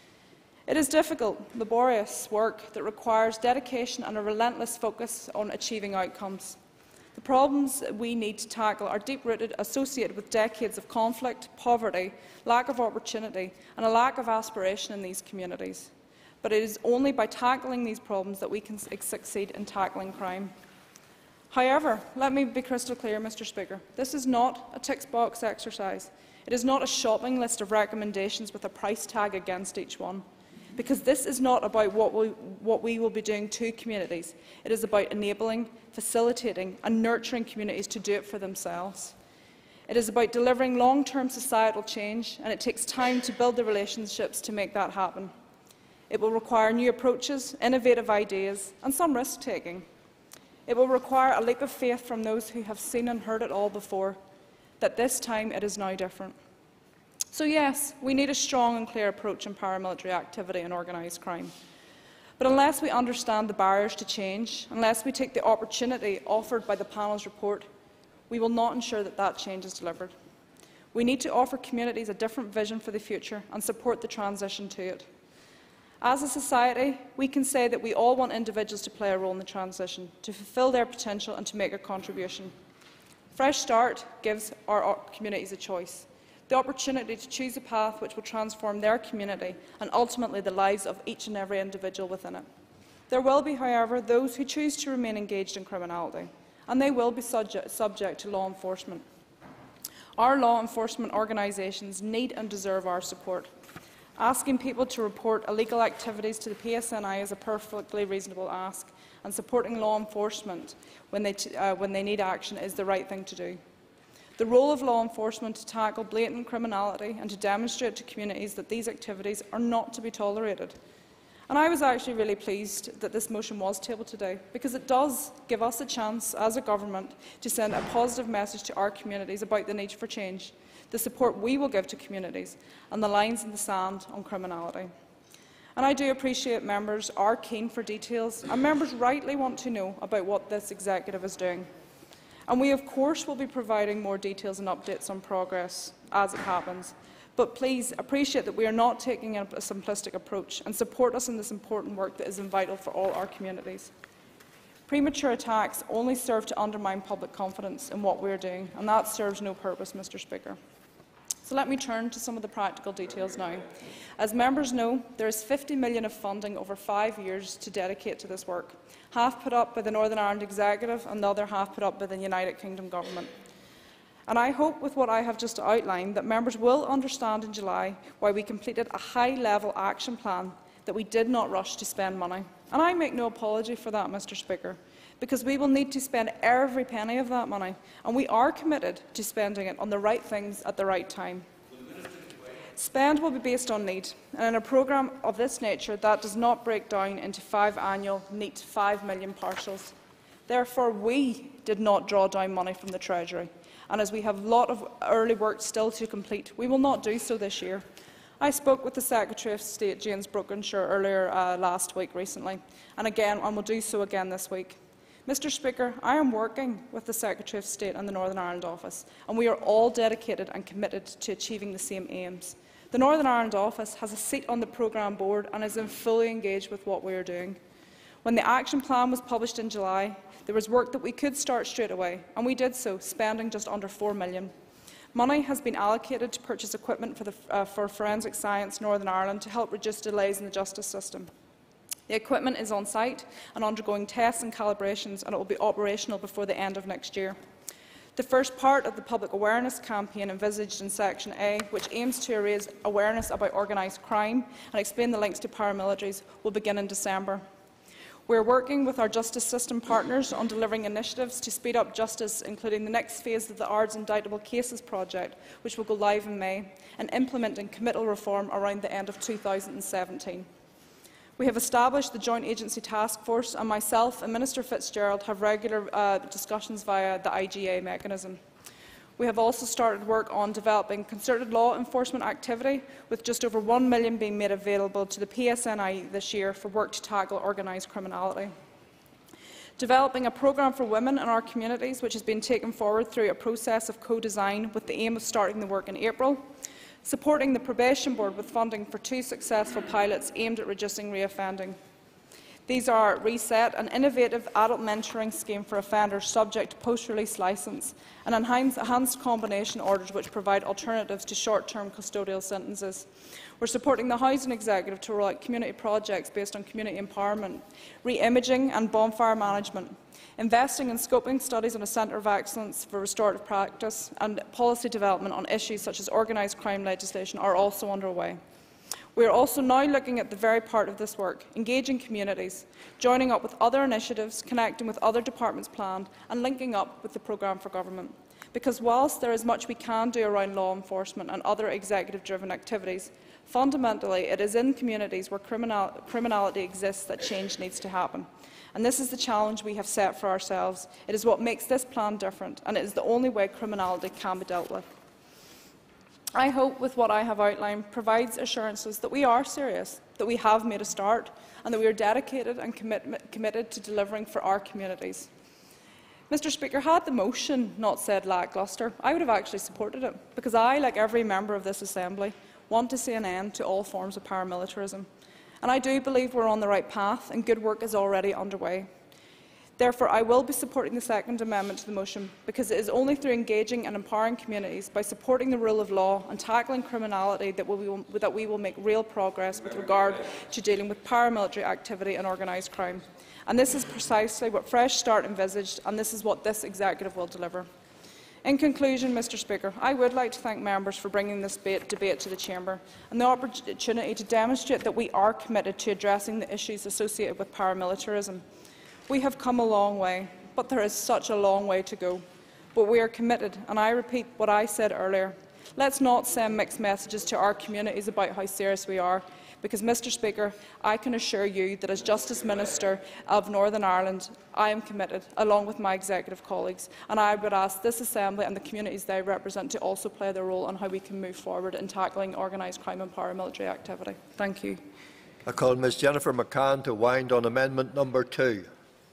It is difficult, laborious work that requires dedication and a relentless focus on achieving outcomes. The problems we need to tackle are deep-rooted, associated with decades of conflict, poverty, lack of opportunity and a lack of aspiration in these communities. But it is only by tackling these problems that we can succeed in tackling crime. However, let me be crystal clear, Mr Speaker. This is not a tick-box exercise. It is not a shopping list of recommendations with a price tag against each one. Because this is not about what we, what we will be doing to communities. It is about enabling, facilitating and nurturing communities to do it for themselves. It is about delivering long-term societal change, and it takes time to build the relationships to make that happen. It will require new approaches, innovative ideas and some risk-taking. It will require a leap of faith from those who have seen and heard it all before, that this time it is now different. So yes, we need a strong and clear approach in paramilitary activity and organised crime. But unless we understand the barriers to change, unless we take the opportunity offered by the panel's report, we will not ensure that that change is delivered. We need to offer communities a different vision for the future and support the transition to it. As a society, we can say that we all want individuals to play a role in the transition, to fulfil their potential and to make a contribution. Fresh Start gives our communities a choice, the opportunity to choose a path which will transform their community and ultimately the lives of each and every individual within it. There will be, however, those who choose to remain engaged in criminality, and they will be subject, subject to law enforcement. Our law enforcement organisations need and deserve our support. Asking people to report illegal activities to the P S N I is a perfectly reasonable ask, and supporting law enforcement when they, t uh, when they need action is the right thing to do. The role of law enforcement to tackle blatant criminality and to demonstrate to communities that these activities are not to be tolerated. And I was actually really pleased that this motion was tabled today, because it does give us a chance as a government to send a positive message to our communities about the need for change, the support we will give to communities and the lines in the sand on criminality. And I do appreciate members are keen for details, and members rightly want to know about what this executive is doing. And we, of course, will be providing more details and updates on progress as it happens. But please appreciate that we are not taking a simplistic approach, and support us in this important work that is vital for all our communities. Premature attacks only serve to undermine public confidence in what we are doing, and that serves no purpose, Mr Speaker. So let me turn to some of the practical details now. As members know, there is fifty million pounds of funding over five years to dedicate to this work, half put up by the Northern Ireland Executive and the other half put up by the United Kingdom Government. And I hope with what I have just outlined that members will understand in July why we completed a high-level action plan, that we did not rush to spend money. And I make no apology for that, Mr Speaker, because we will need to spend every penny of that money, and we are committed to spending it on the right things at the right time. Spend will be based on need, and in a programme of this nature that does not break down into five annual, neat five million parcels. Therefore, we did not draw down money from the Treasury, and as we have a lot of early work still to complete, we will not do so this year. I spoke with the Secretary of State, James Brokenshire, earlier uh, last week recently, and again, and will do so again this week. Mister Speaker, I am working with the Secretary of State and the Northern Ireland Office, and we are all dedicated and committed to achieving the same aims. The Northern Ireland Office has a seat on the programme board and is fully engaged with what we are doing. When the action plan was published in July, there was work that we could start straight away, and we did so, spending just under four million pounds. Money has been allocated to purchase equipment for, the, uh, for Forensic Science Northern Ireland to help reduce delays in the justice system. The equipment is on site and undergoing tests and calibrations, and it will be operational before the end of next year. The first part of the public awareness campaign envisaged in Section A, which aims to raise awareness about organised crime and explain the links to paramilitaries, will begin in December. We are working with our justice system partners on delivering initiatives to speed up justice, including the next phase of the A R D's Indictable Cases project, which will go live in May, and implementing committal reform around the end of two thousand seventeen. We have established the Joint Agency Task Force, and myself and Minister Fitzgerald have regular uh, discussions via the I G A mechanism. We have also started work on developing concerted law enforcement activity, with just over one million pounds being made available to the P S N I this year for work to tackle organised criminality. Developing a programme for women in our communities, which has been taken forward through a process of co-design with the aim of starting the work in April. Supporting the Probation Board with funding for two successful pilots aimed at reducing reoffending. These are Reset, an innovative adult mentoring scheme for offenders subject to post-release licence, and enhanced combination orders which provide alternatives to short-term custodial sentences. We're supporting the Housing Executive to roll out community projects based on community empowerment, re-imaging and bonfire management, investing in scoping studies on a centre of excellence for restorative practice, and policy development on issues such as organised crime legislation are also underway. We are also now looking at the very part of this work, engaging communities, joining up with other initiatives, connecting with other departments planned, and linking up with the programme for government. Because whilst there is much we can do around law enforcement and other executive-driven activities, fundamentally it is in communities where criminal criminality exists that change needs to happen. And this is the challenge we have set for ourselves. It is what makes this plan different, and it is the only way criminality can be dealt with. I hope with what I have outlined provides assurances that we are serious, that we have made a start, and that we are dedicated and commit committed to delivering for our communities. Mister Speaker, had the motion not said lacklustre, I would have actually supported it, because I, like every member of this Assembly, want to see an end to all forms of paramilitarism. And I do believe we're on the right path, and good work is already underway. Therefore, I will be supporting the second amendment to the motion, because it is only through engaging and empowering communities, by supporting the rule of law and tackling criminality, that we will, that we will make real progress with regard to dealing with paramilitary activity and organised crime. And this is precisely what Fresh Start envisaged, and this is what this executive will deliver. In conclusion, Mister Speaker, I would like to thank members for bringing this debate to the Chamber and the opportunity to demonstrate that we are committed to addressing the issues associated with paramilitarism. We have come a long way, but there is such a long way to go. But we are committed, and I repeat what I said earlier. Let's not send mixed messages to our communities about how serious we are, because, Mister Speaker, I can assure you that as Justice Minister of Northern Ireland, I am committed, along with my executive colleagues, and I would ask this Assembly and the communities they represent to also play their role on how we can move forward in tackling organised crime and paramilitary activity. Thank you. I call Ms Jennifer McCann to wind on amendment number two.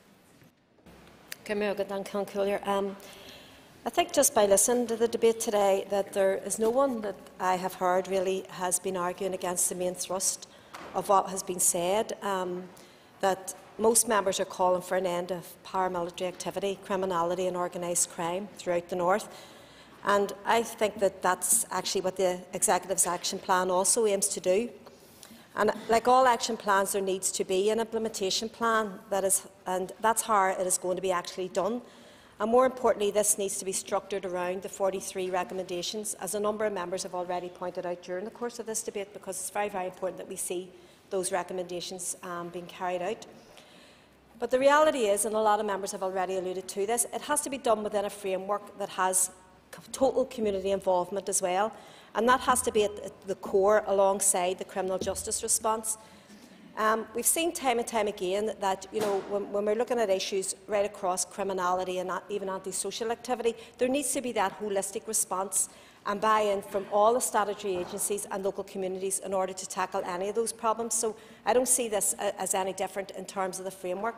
Um, I think just by listening to the debate today that there is no one that I have heard really has been arguing against the main thrust of what has been said, um, that most members are calling for an end of paramilitary activity, criminality and organised crime throughout the North. And I think that that's actually what the Executive's Action Plan also aims to do. And like all action plans, there needs to be an implementation plan, that is, and that's how it is going to be actually done. And more importantly, this needs to be structured around the forty-three recommendations, as a number of members have already pointed out during the course of this debate, because it's very, very important that we see those recommendations um, being carried out. But the reality is, and a lot of members have already alluded to this, it has to be done within a framework that has total community involvement as well. And that has to be at the core alongside the criminal justice response. Um, we've seen time and time again that, you know, when, when we're looking at issues right across criminality and not even anti-social activity, there needs to be that holistic response and buy-in from all the statutory agencies and local communities in order to tackle any of those problems. So I don't see this as any different in terms of the framework.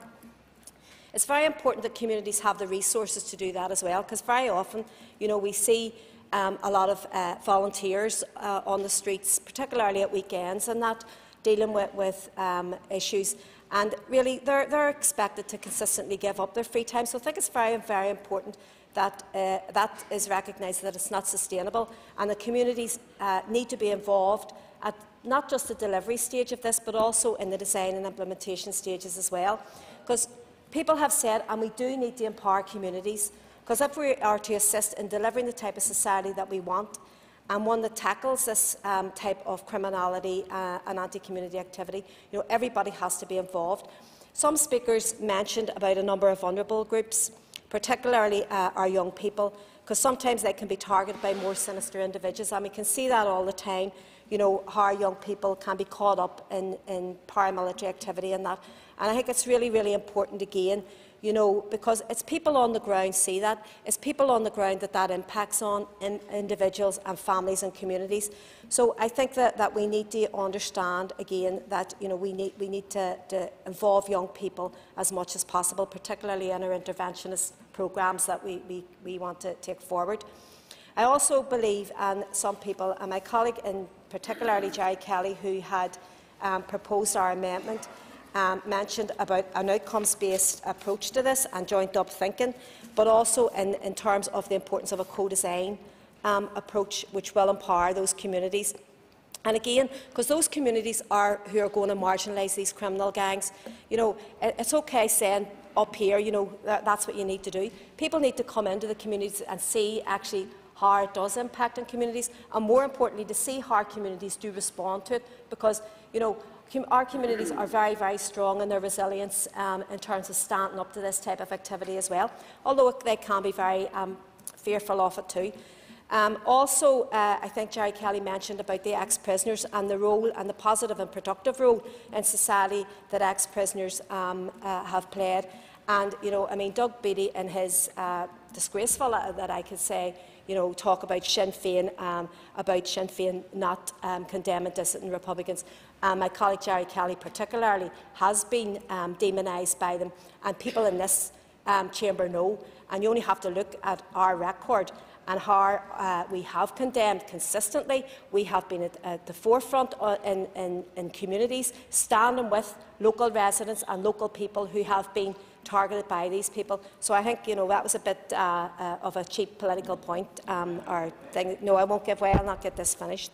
It's very important that communities have the resources to do that as well, because very often, you know, we see um, a lot of uh, volunteers uh, on the streets, particularly at weekends, and that dealing with, with um, issues, and really they're, they're expected to consistently give up their free time. So I think it's very, very important that uh, that is recognised, that it's not sustainable, and the communities uh, need to be involved at not just the delivery stage of this, but also in the design and implementation stages as well. Because people have said, and we do need to empower communities, because if we are to assist in delivering the type of society that we want, and one that tackles this um, type of criminality uh, and anti-community activity, you know, everybody has to be involved. Some speakers mentioned about a number of vulnerable groups, particularly uh, our young people, because sometimes they can be targeted by more sinister individuals, and we can see that all the time, you know, how our young people can be caught up in, in paramilitary activity and that. And I think it's really, really important again, you know, because it's people on the ground see that. It's people on the ground that that impacts on in individuals and families and communities. So I think that, that we need to understand again that, you know, we need, we need to, to involve young people as much as possible, particularly in our interventionist programmes that we, we, we want to take forward. I also believe, and some people, and my colleague in particularly Jerry Kelly, who had um, proposed our amendment, Um, mentioned about an outcomes-based approach to this and joined-up thinking, but also in, in terms of the importance of a co-design um, approach which will empower those communities. And again, because those communities are who are going to marginalise these criminal gangs, you know, it, it's okay saying up here, you know, that, that's what you need to do. People need to come into the communities and see actually how it does impact on communities, and more importantly, to see how communities do respond to it, because, you know, our communities are very, very strong in their resilience um, in terms of standing up to this type of activity as well, although they can be very um, fearful of it too. Um, also, uh, I think Jerry Kelly mentioned about the ex-prisoners and the role and the positive and productive role in society that ex-prisoners um, uh, have played. And, you know, I mean, Doug Beattie in his uh, disgraceful, uh, that I could say, you know, talk about Sinn Féin, um, about Sinn Féin not um, condemning dissident Republicans. Um, my colleague Jerry Kelly particularly has been um, demonised by them, and people in this um, chamber know, and you only have to look at our record and how uh, we have condemned consistently. We have been at, at the forefront in, in, in communities, standing with local residents and local people who have been targeted by these people. So I think, you know, that was a bit uh, uh, of a cheap political point um, or thing. No, I won't give way. I'll not get this finished.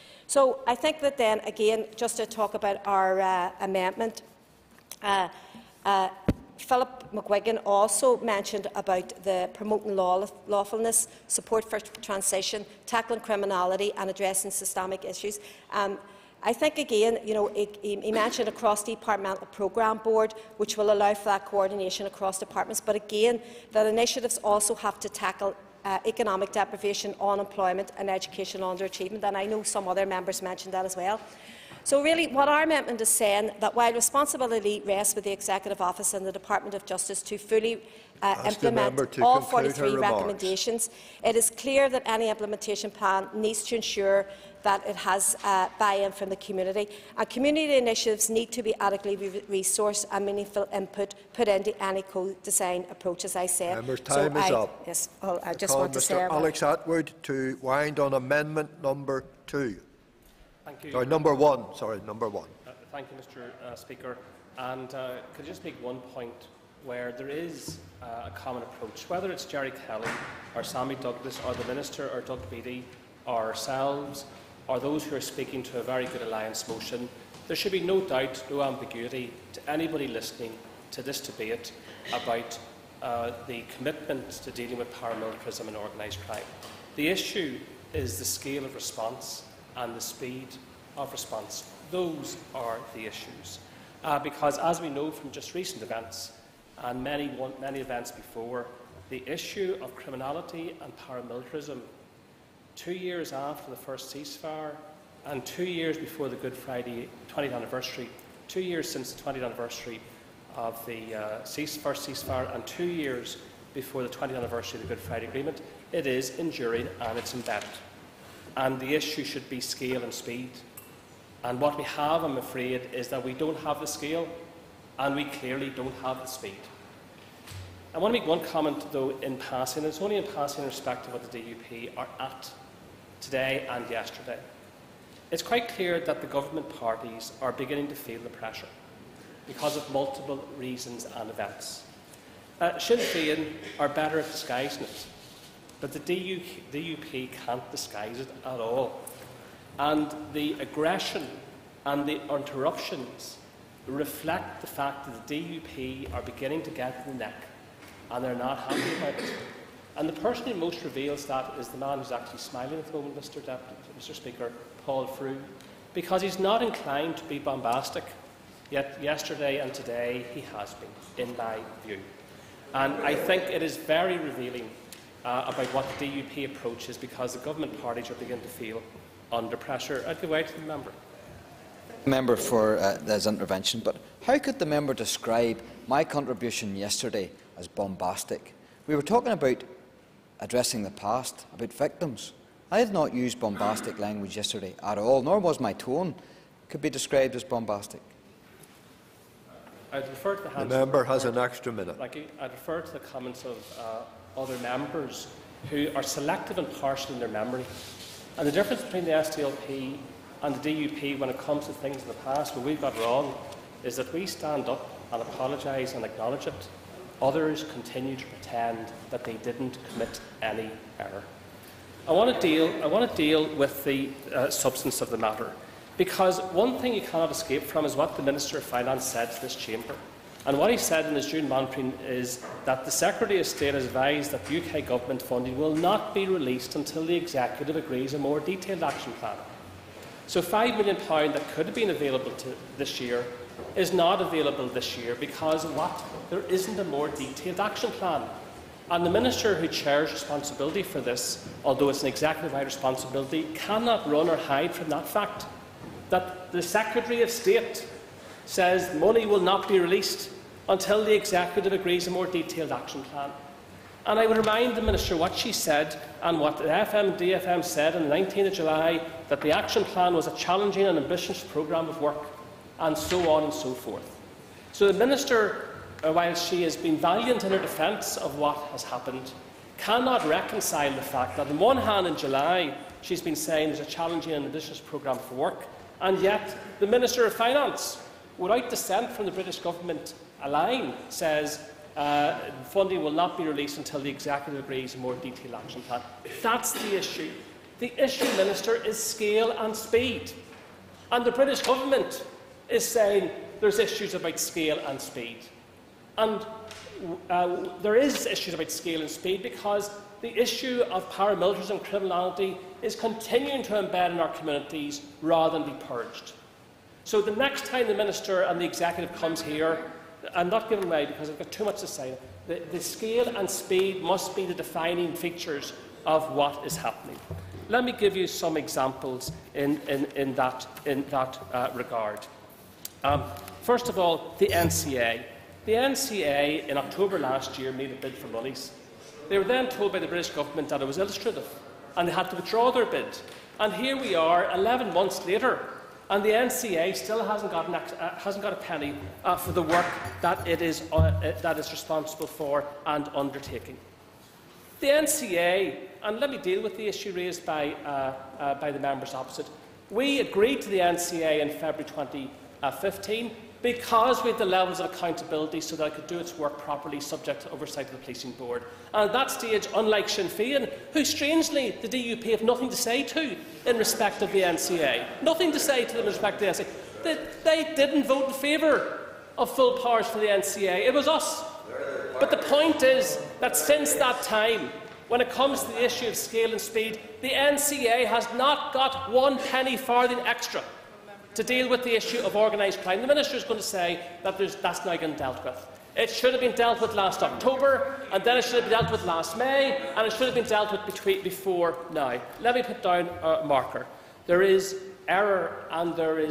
So I think that then, again, just to talk about our uh, amendment, uh, uh, Philip McGuigan also mentioned about the promoting law lawfulness, support for transition, tackling criminality and addressing systemic issues. Um, I think, again, you know, he, he mentioned a cross-departmental programme board which will allow for that coordination across departments, but again, that initiatives also have to tackle uh, economic deprivation, unemployment and educational underachievement, and I know some other members mentioned that as well. So really, what our amendment is saying, that while responsibility rests with the Executive Office and the Department of Justice to fully uh, implement all forty-three recommendations, it is clear that any implementation plan needs to ensure that it has uh, buy-in from the community. And community initiatives need to be adequately re resourced and meaningful input put into any co-design approach, as I said. Members' time so is I, up. Yes, well, I just I want to Mister say Alex Atwood to wind on amendment number two. Thank you. Sorry, number one. Sorry, number one. Uh, thank you, Mister Uh, Speaker. And uh, could I just make one point where there is uh, a common approach, whether it's Jerry Kelly or Sammy Douglas or the Minister or Doug Beattie or ourselves or those who are speaking to a very good alliance motion, there should be no doubt, no ambiguity to anybody listening to this debate about uh, the commitment to dealing with paramilitarism and organised crime. The issue is the scale of response and the speed of response. Those are the issues. Uh, because as we know from just recent events and many, many events before, the issue of criminality and paramilitarism, two years after the first ceasefire and two years before the Good Friday twentieth anniversary, two years since the twentieth anniversary of the uh, cease, first ceasefire and two years before the twentieth anniversary of the Good Friday Agreement. It is enduring and it's embedded. And the issue should be scale and speed. And what we have, I'm afraid, is that we don't have the scale and we clearly don't have the speed. I want to make one comment, though, in passing. It's only in passing in respect of what the D U P are at today and yesterday. It's quite clear that the government parties are beginning to feel the pressure because of multiple reasons and events. Uh, Sinn Féin are better at disguising it, but the D U P can't disguise it at all. And the aggression and the interruptions reflect the fact that the D U P are beginning to get in the neck, and they're not happy about it. And the person who most reveals that is the man who's actually smiling at the moment, Mister Deputy, Mister Speaker, Paul Frew, because he's not inclined to be bombastic, yet yesterday and today he has been, in my view. And I think it is very revealing uh, about what the D U P approach is, because the government parties are beginning to feel under pressure. I'd give way to the member. Member for uh, this intervention, but how could the member describe my contribution yesterday as bombastic? We were talking about addressing the past, about victims. I did not use bombastic language yesterday at all, nor was my tone could be described as bombastic. I'd refer to the, the member has an extra minute. Thank you. I'd refer to the comments of uh, other members who are selective and partial in their memory. And the difference between the S D L P and the D U P when it comes to things in the past where we've got wrong is that we stand up and apologise and acknowledge it. Others continue to pretend that they didn't commit any error. I want to deal, I want to deal with the uh, substance of the matter, because one thing you cannot escape from is what the Minister of Finance said to this chamber. And what he said in his June monitoring is that the Secretary of State has advised that U K government funding will not be released until the Executive agrees a more detailed action plan. So five million pounds that could have been available to this year is not available this year because what? There isn't a more detailed action plan. And the Minister who chairs responsibility for this, although it's an executive-wide responsibility, cannot run or hide from that fact, that the Secretary of State says money will not be released until the Executive agrees a more detailed action plan. And I would remind the Minister what she said and what the F M D F M said on the nineteenth of July, that the action plan was a challenging and ambitious programme of work, and so on and so forth. So the Minister, uh, while she has been valiant in her defence of what has happened, cannot reconcile the fact that on one hand in July she's been saying there's a challenging and ambitious programme for work, and yet the Minister of Finance, without dissent from the British Government a line, says uh, funding will not be released until the Executive agrees a more detailed action plan. That's the issue. The issue, Minister, is scale and speed. And the British Government is saying there's issues about scale and speed. And uh, there is issues about scale and speed because the issue of paramilitarism and criminality is continuing to embed in our communities rather than be purged. So the next time the Minister and the Executive comes here, I'm not giving way because I've got too much to say, the, the scale and speed must be the defining features of what is happening. Let me give you some examples in, in, in that, in that uh, regard. Um, first of all, the N C A. The N C A in October last year made a bid for monies. They were then told by the British Government that it was illustrative and they had to withdraw their bid. And here we are, eleven months later, and the N C A still hasn't got, an, uh, hasn't got a penny uh, for the work that it is, uh, uh, that is responsible for and undertaking. The N C A, and let me deal with the issue raised by, uh, uh, by the members opposite. We agreed to the N C A in February twenty fifteen because we had the levels of accountability so that it could do its work properly, subject to oversight of the policing board. And at that stage, unlike Sinn Féin, who strangely the D U P have nothing to say to in respect of the N C A, nothing to say to them in respect of the N C A, they, they didn't vote in favour of full powers for the N C A. It was us. But the point is that since that time, when it comes to the issue of scale and speed, the N C A has not got one penny farthing extra to deal with the issue of organised crime. The Minister is going to say that that's now getting dealt with. It should have been dealt with last October, and then it should have been dealt with last May, and it should have been dealt with between, before now. Let me put down a marker. There is error and there is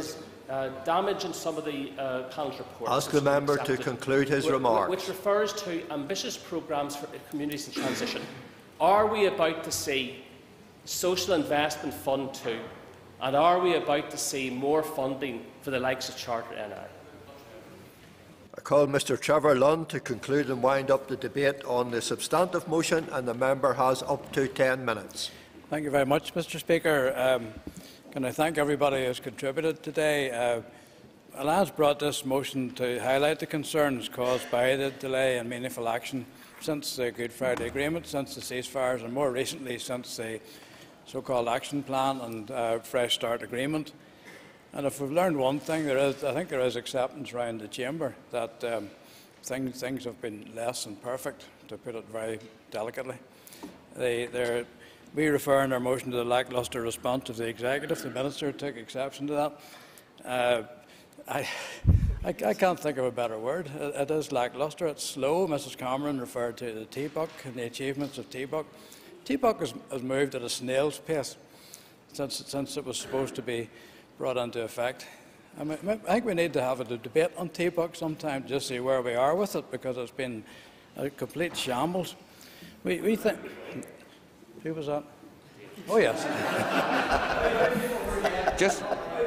uh, damage in some of the uh, panel's reports. Ask the member to conclude his which, remarks. Which refers to ambitious programmes for communities in transition. Are we about to see Social Investment Fund two, and are we about to see more funding for the likes of Charter N I? I call Mr Trevor Lunn to conclude and wind up the debate on the substantive motion, and the member has up to ten minutes. Thank you very much, Mr Speaker. Um, can I thank everybody who has contributed today. Uh, Alliance brought this motion to highlight the concerns caused by the delay in meaningful action since the Good Friday Agreement, since the ceasefires, and more recently since the so-called Action Plan and uh, Fresh Start Agreement. And if we've learned one thing, there is, I think there is acceptance around the Chamber that um, things, things have been less than perfect, to put it very delicately. They, we refer in our motion to the lacklustre response of the Executive. The Minister took exception to that. Uh, I, I, I can't think of a better word. It, it is lacklustre. It's slow. Missus Cameron referred to the T B U C and the achievements of T B U C. T B U C has, has moved at a snail's pace since, since it was supposed to be brought into effect. I, mean, I think we need to have a debate on T B U C sometime to see where we are with it, because it's been a complete shambles. We, we think. Who was that? Oh yes. Just.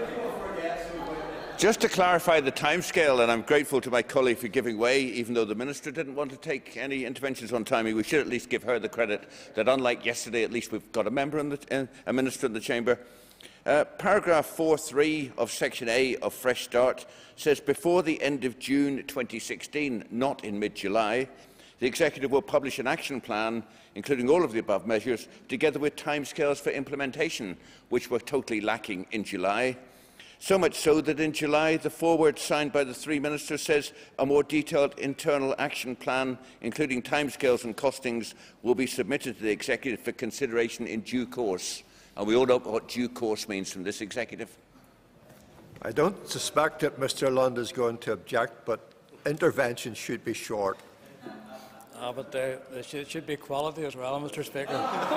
Just to clarify the timescale, and I'm grateful to my colleague for giving way, even though the Minister didn't want to take any interventions on timing, we should at least give her the credit that, unlike yesterday, at least we've got a member in the, uh, a Minister in the Chamber. Uh, paragraph four point three of Section A of Fresh Start says, before the end of June twenty sixteen, not in mid-July, the Executive will publish an action plan, including all of the above measures, together with timescales for implementation, which were totally lacking in July. So much so that in July, the foreword signed by the three ministers says a more detailed internal action plan, including timescales and costings, will be submitted to the Executive for consideration in due course. And we all know what due course means from this Executive. I don't suspect that Mr Lund is going to object, but interventions should be short. Uh, but they, they should, should be quality as well, Mr Speaker.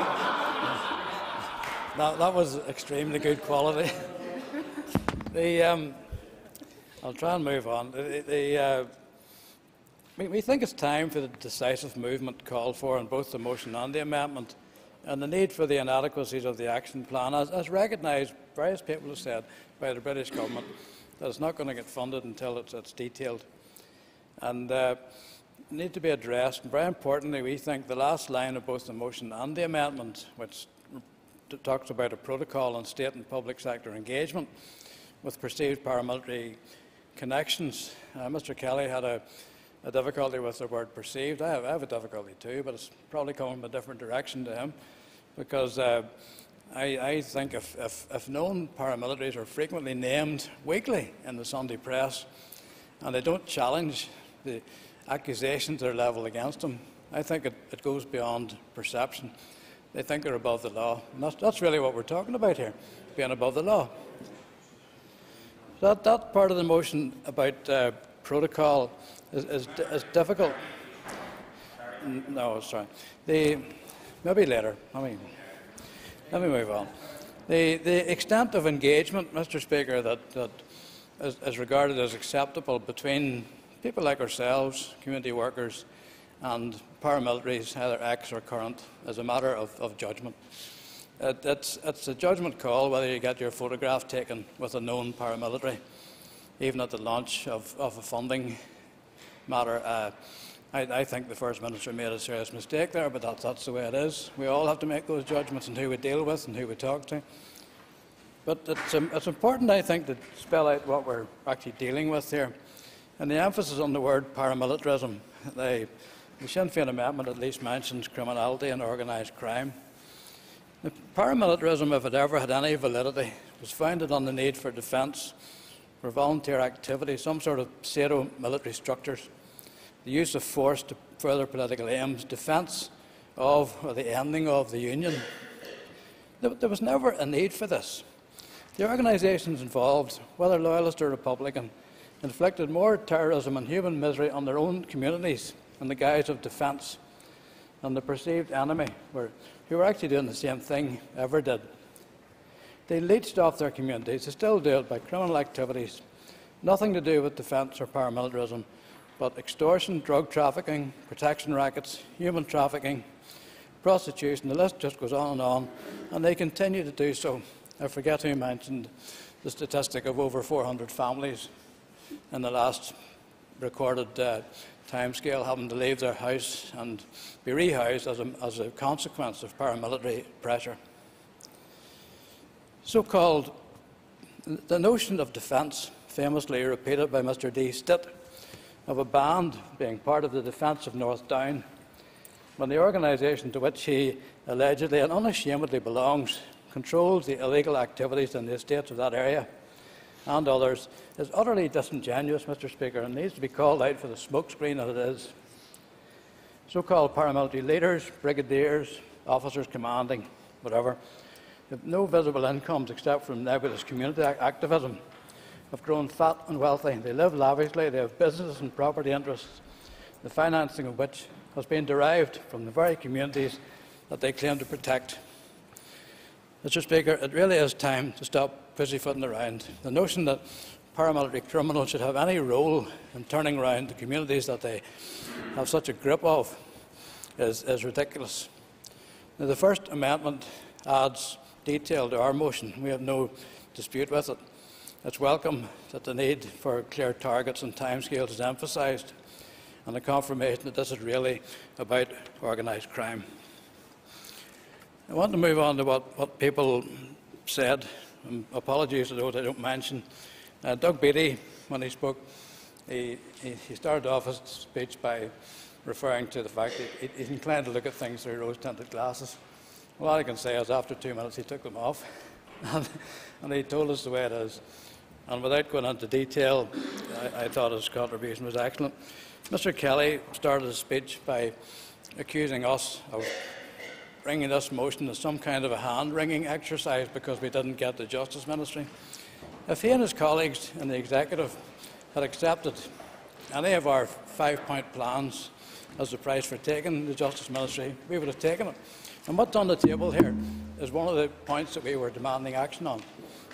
that, that was extremely good quality. The, um, I'll try and move on. The, the, uh, we, we think it's time for the decisive movement called for in both the motion and the amendment, and the need for the inadequacies of the action plan, as, as recognised, various people have said, by the British government, that it's not going to get funded until it's, it's detailed. And uh, need to be addressed. And very importantly, we think the last line of both the motion and the amendment, which talks about a protocol on state and public sector engagement with perceived paramilitary connections. Uh, Mr Kelly had a, a difficulty with the word perceived. I have, I have a difficulty too, but it's probably coming from a different direction to him, because uh, I, I think if, if, if known paramilitaries are frequently named weekly in the Sunday press and they don't challenge the accusations that are levelled against them, I think it, it goes beyond perception. They think they're above the law. And that's, that's really what we're talking about here, being above the law. That, that part of the motion about uh, protocol is, is, is difficult. No, sorry. The, maybe later. I mean, let me move on. The, the extent of engagement, Mr Speaker, that, that is, is regarded as acceptable between people like ourselves, community workers, and paramilitaries, either ex or current, is a matter of, of judgment. It, it's, it's a judgment call whether you get your photograph taken with a known paramilitary, even at the launch of, of a funding matter. Uh, I, I think the First Minister made a serious mistake there, but that's, that's the way it is. We all have to make those judgments on who we deal with and who we talk to. But it's, um, it's important, I think, to spell out what we're actually dealing with here. And the emphasis on the word paramilitarism. The, the Sinn Féin amendment at least mentions criminality and organised crime. The paramilitarism, if it ever had any validity, was founded on the need for defence, for volunteer activity, some sort of pseudo-military structures, the use of force to further political aims, defence of or the ending of the Union. There, there was never a need for this. The organisations involved, whether loyalist or Republican, inflicted more terrorism and human misery on their own communities in the guise of defence than the perceived enemy, were, who were actually doing the same thing, ever did. They leached off their communities. They still do it by criminal activities, nothing to do with defence or paramilitarism, but extortion, drug trafficking, protection rackets, human trafficking, prostitution. The list just goes on and on, and they continue to do so. I forget who mentioned the statistic of over four hundred families in the last recorded uh, timescale having to leave their house and be rehoused as a, as a consequence of paramilitary pressure. So-called, the notion of defence, famously repeated by Mr D. Stitt, of a band being part of the defence of North Down, when the organisation to which he allegedly and unashamedly belongs controls the illegal activities in the estates of that area and others, is utterly disingenuous, Mr Speaker, and needs to be called out for the smokescreen that it is. So-called paramilitary leaders, brigadiers, officers commanding, whatever, have no visible incomes except from nebulous community activism, have grown fat and wealthy. They live lavishly, they have business and property interests, the financing of which has been derived from the very communities that they claim to protect. Mr Speaker, it really is time to stop pussyfooting around. The notion that paramilitary criminals should have any role in turning around the communities that they have such a grip of is, is ridiculous. Now, the First Amendment adds detail to our motion. We have no dispute with it. It's welcome that the need for clear targets and timescales is emphasised, and the confirmation that this is really about organised crime. I want to move on to what, what people said. Um, apologies to those I don't mention. Uh, Doug Beattie, when he spoke, he, he, he started off his speech by referring to the fact that he, he's inclined to look at things through rose-tinted glasses. Well, all I can say is after two minutes he took them off, and, and he told us the way it is. And without going into detail, I, I thought his contribution was excellent. Mr Kelly started his speech by accusing us of bringing this motion as some kind of a hand-wringing exercise because we didn't get the Justice Ministry. If he and his colleagues in the Executive had accepted any of our five-point plans as the price for taking the Justice Ministry, we would have taken it. And what's on the table here is one of the points that we were demanding action on.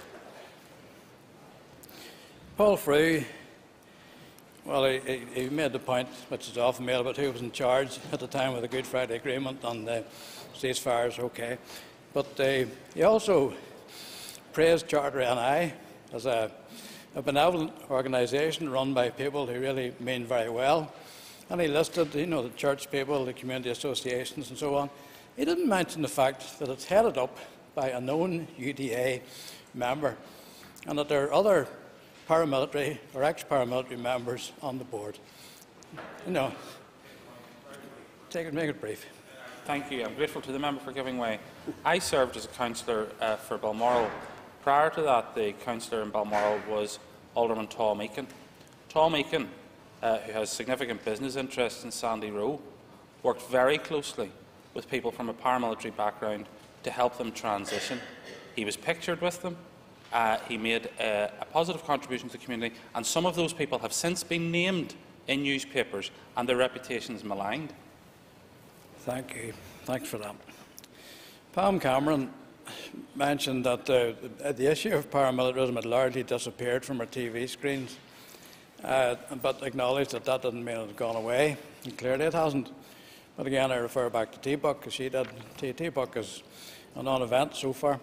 Paul Frew, well, he, he made the point, which is often made, about who was in charge at the time of the Good Friday Agreement and the ceasefires, okay. But uh, he also praised Charter N I as a, a benevolent organisation run by people who really mean very well. And he listed, you know, the church people, the community associations and so on. He didn't mention the fact that it's headed up by a known U D A member and that there are other paramilitary or ex-paramilitary members on the board. You know, take it, make it brief. Thank you. I'm grateful to the member for giving way. I served as a councillor uh, for Balmoral. Prior to that, the councillor in Balmoral was Alderman Tom Eakin. Tom Eakin, uh, who has significant business interests in Sandy Row, worked very closely with people from a paramilitary background to help them transition. He was pictured with them. Uh, he made uh, a positive contribution to the community, and some of those people have since been named in newspapers and their reputations maligned. Thank you. Thanks for that. Pam Cameron mentioned that uh, the issue of paramilitarism had largely disappeared from our T V screens, uh, but acknowledged that that didn't mean it had gone away, and clearly it hasn't. But again, I refer back to T-Buck, as she did. T-Buck is a non-event so far.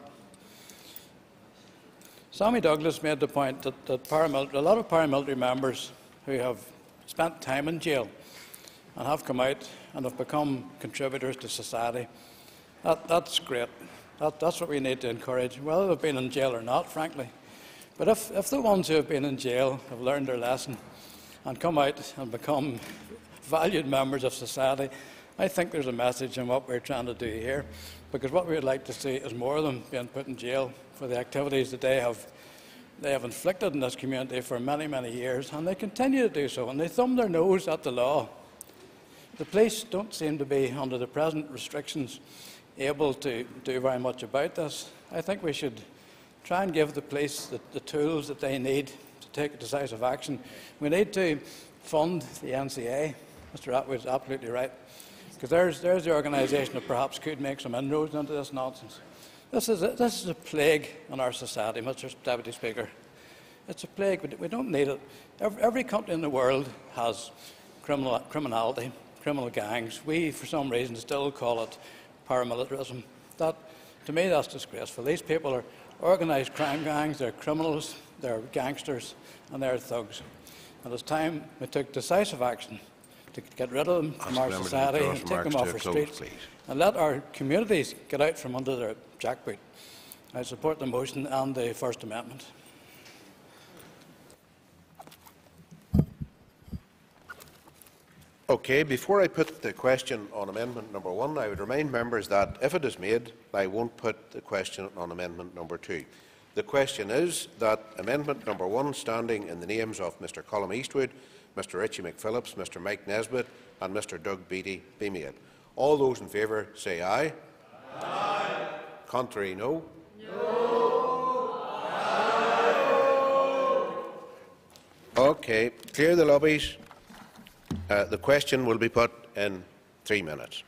Sammy Douglas made the point that, that a lot of paramilitary members who have spent time in jail and have come out and have become contributors to society, that, that's great. That, that's what we need to encourage, whether they've been in jail or not, frankly. But if, if the ones who have been in jail have learned their lesson and come out and become valued members of society, I think there's a message in what we're trying to do here, because what we would like to see is more of them being put in jail for the activities that they have, they have inflicted in this community for many, many years, and they continue to do so, and they thumb their nose at the law. The police don't seem to be, under the present restrictions, able to do very much about this. I think we should try and give the police the, the tools that they need to take decisive action. We need to fund the N C A. Mister Atwood is absolutely right, because there's, there's the organisation that perhaps could make some inroads into this nonsense. This is a, this is a plague in our society, Mister Deputy Speaker. It's a plague. We, we don't need it. Every, every country in the world has criminal, criminality, criminal gangs. We, for some reason, still call it paramilitarism. That, to me, that's disgraceful. These people are organised crime gangs. They're criminals. They're gangsters, and they're thugs. And it's time we took decisive action to get rid of them from our society and take them off our streets, and let our communities get out from under their jackboot. I support the motion and the First Amendment. Okay, before I put the question on amendment number one, I would remind members that if it is made, I won't put the question on amendment number two. The question is that amendment number one, standing in the names of Mr Colm Eastwood, Mr Richie McPhillips, Mr Mike Nesbitt and Mr Doug Beattie, be made. All those in favour say aye. Aye. Contrary, no. No. Aye. Okay, clear the lobbies. Uh, the question will be put in three minutes.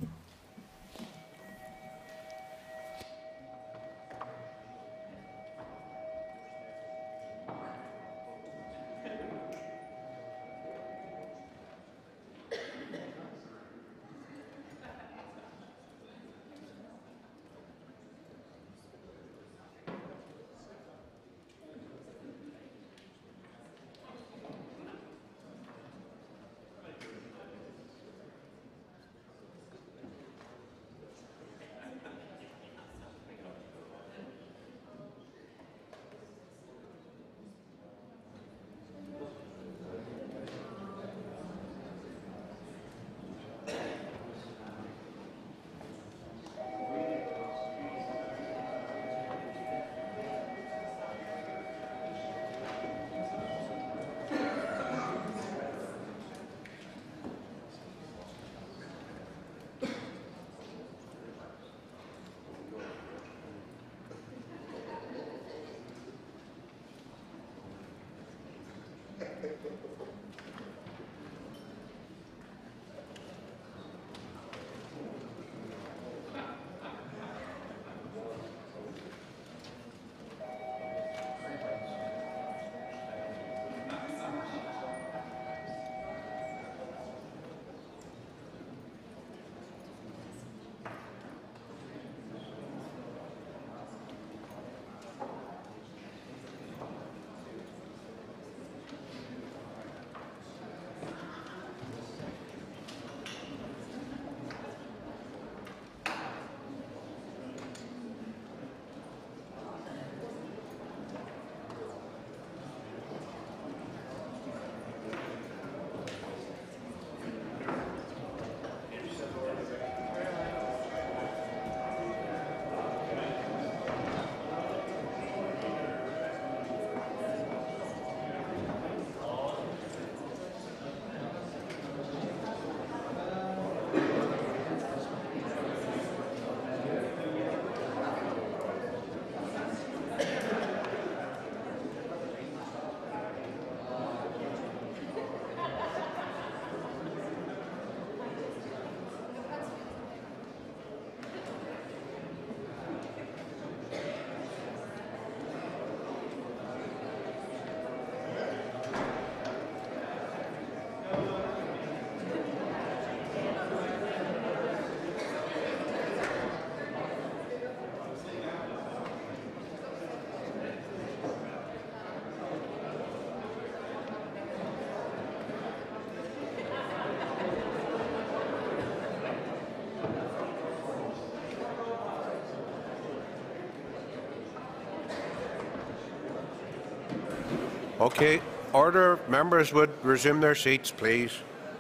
Okay, order. Members would resume their seats, please.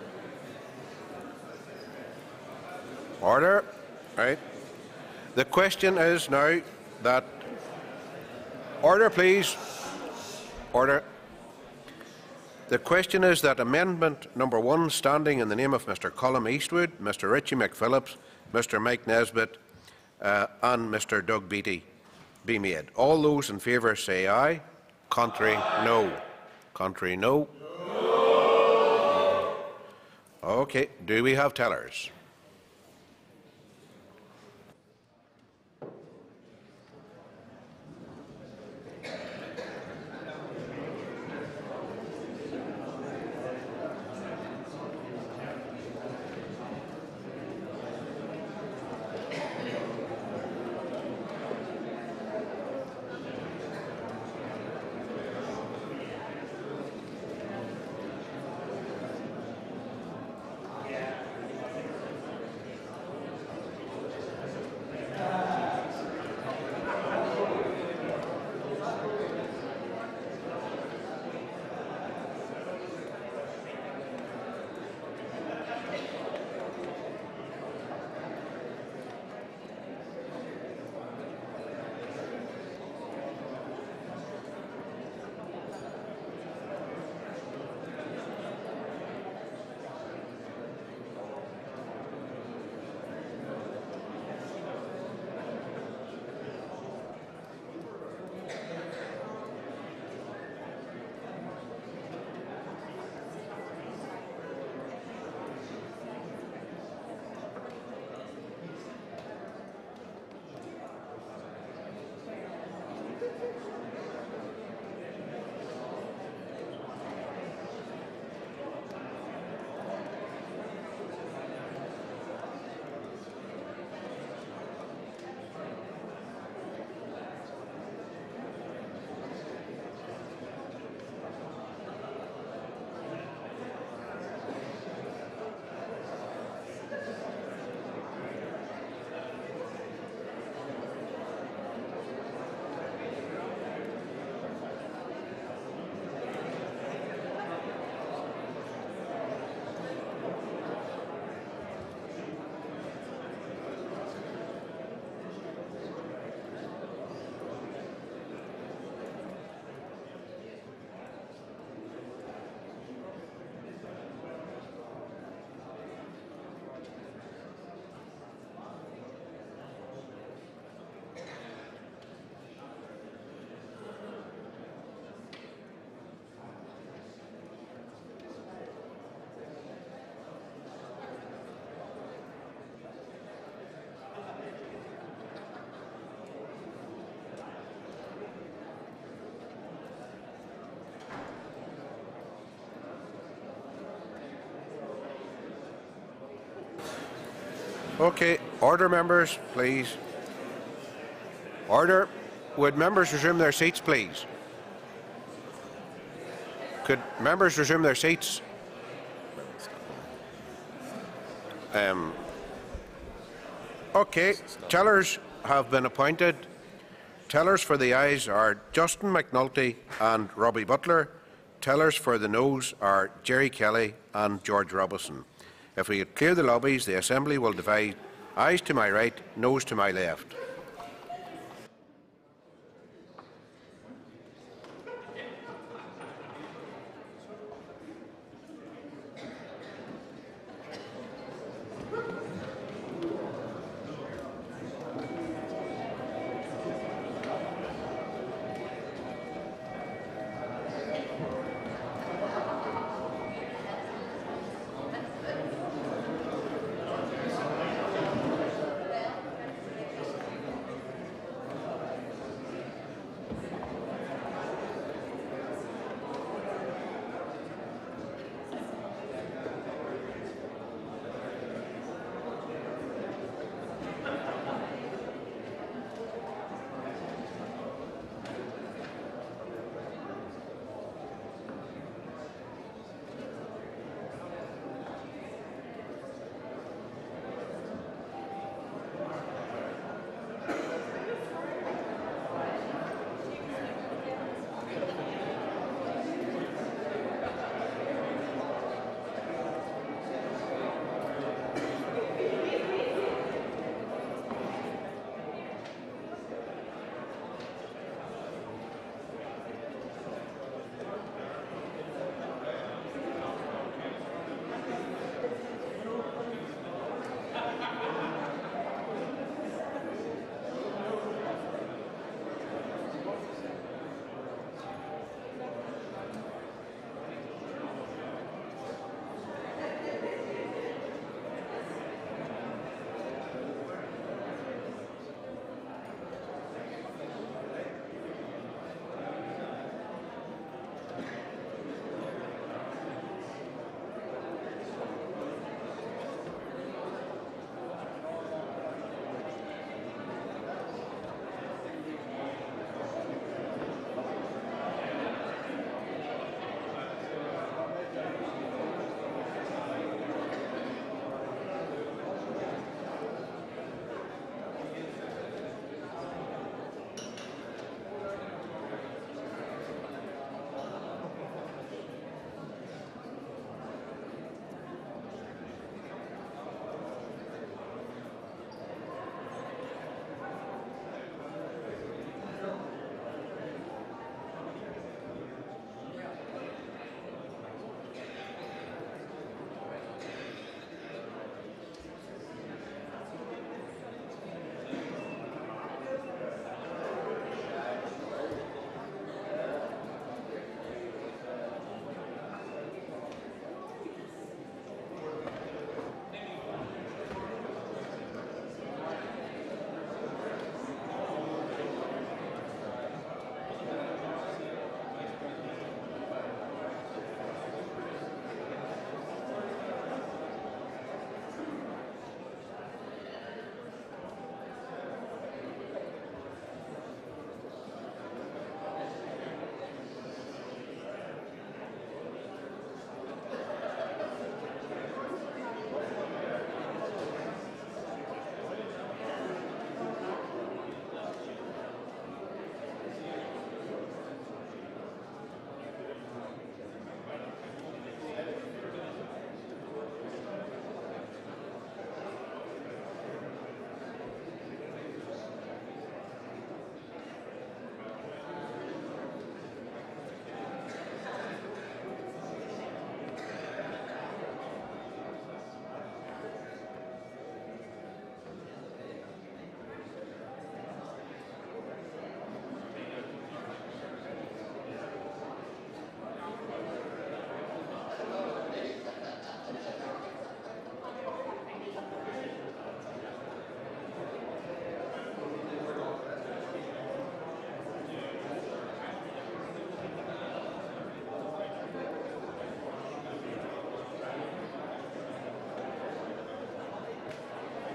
Order. Right. The question is now that... Order, please. Order. The question is that amendment number one, standing in the name of Mr Colm Eastwood, Mr Richie McPhillips, Mr Mike Nesbitt uh, and Mr Doug Beattie, be made. All those in favour say aye. Contrary, no. Contrary, no. No. Okay. Do we have tellers? Okay, order, members, please. Order. Would members resume their seats, please? Could members resume their seats? Um, okay, tellers have been appointed. Tellers for the ayes are Justin McNulty and Robbie Butler. Tellers for the noes are Jerry Kelly and George Robinson. If we could clear the lobbies, the Assembly will divide ayes to my right, noes to my left.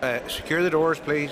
Uh, secure the doors, please.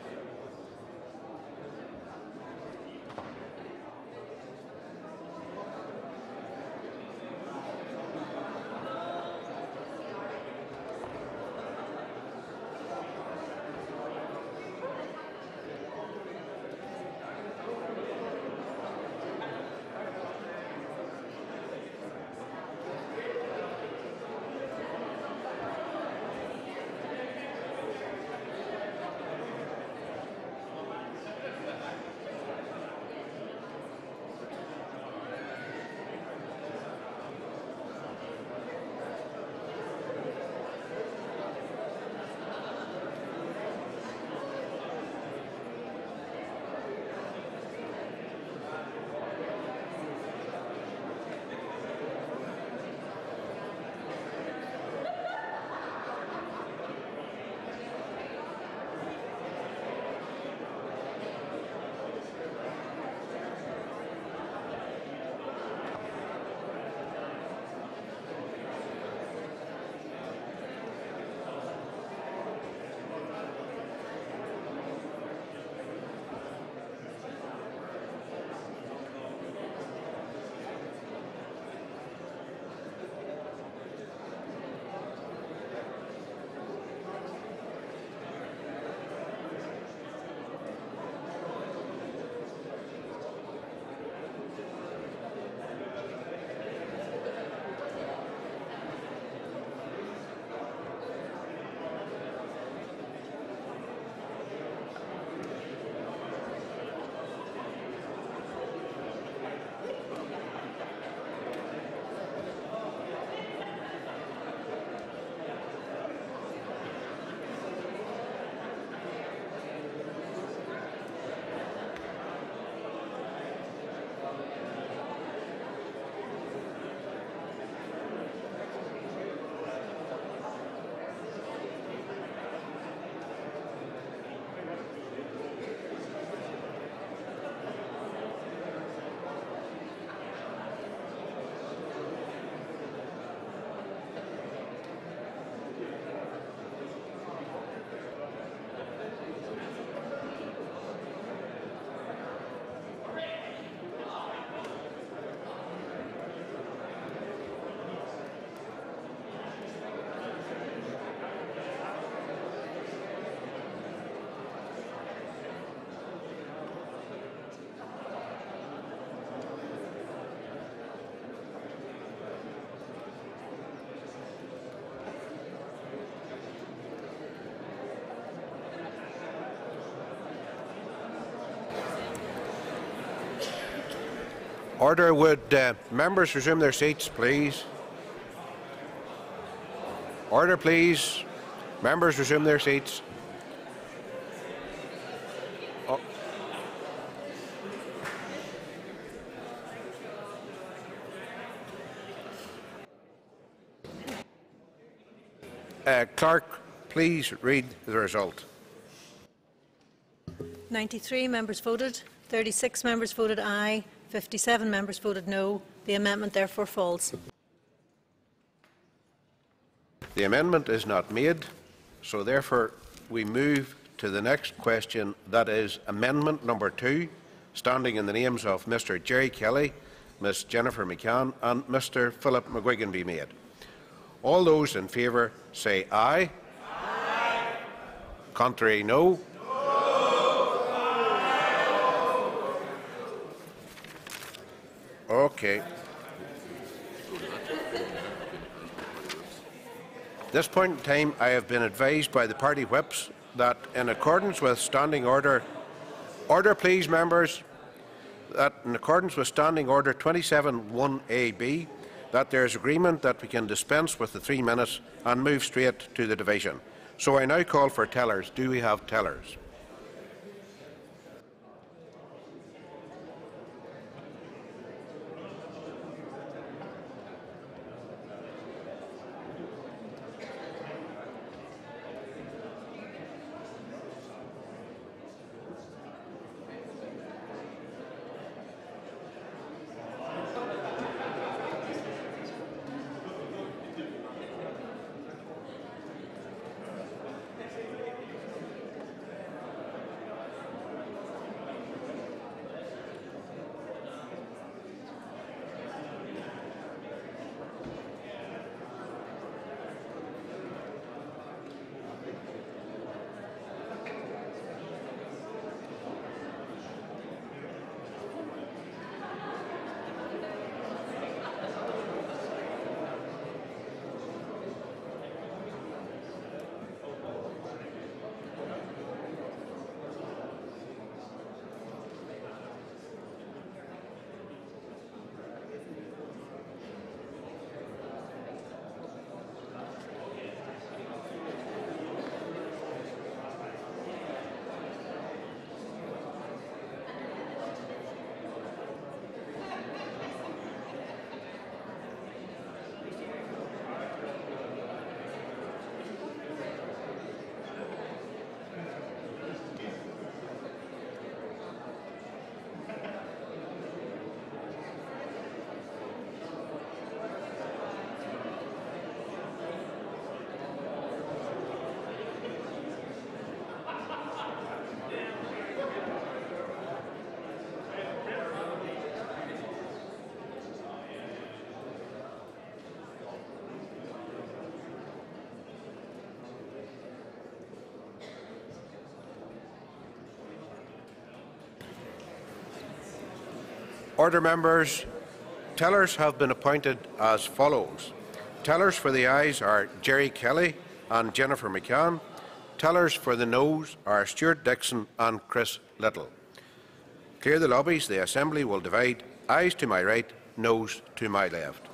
Order. Would uh, members resume their seats, please? Order, please. Members resume their seats. Oh. Uh, clerk, please read the result. ninety-three members voted, thirty-six members voted aye, fifty-seven members voted no. The amendment therefore falls. The amendment is not made, so therefore we move to the next question, that is amendment number two, standing in the names of Mr Jerry Kelly, Miss Jennifer McCann and Mr Philip McGuigan be made. All those in favour say aye. Aye. Contrary, no. Okay. At this point in time, I have been advised by the party whips that in accordance with Standing Order, order please members, that in accordance with Standing Order twenty-seven one A B, that there is agreement that we can dispense with the three minutes and move straight to the division. So I now call for tellers. Do we have tellers? Order, members. Tellers have been appointed as follows. Tellers for the ayes are Jerry Kelly and Jennifer McCann. Tellers for the noes are Stuart Dixon and Chris Little. Clear the lobbies. The Assembly will divide. Ayes to my right, noes to my left.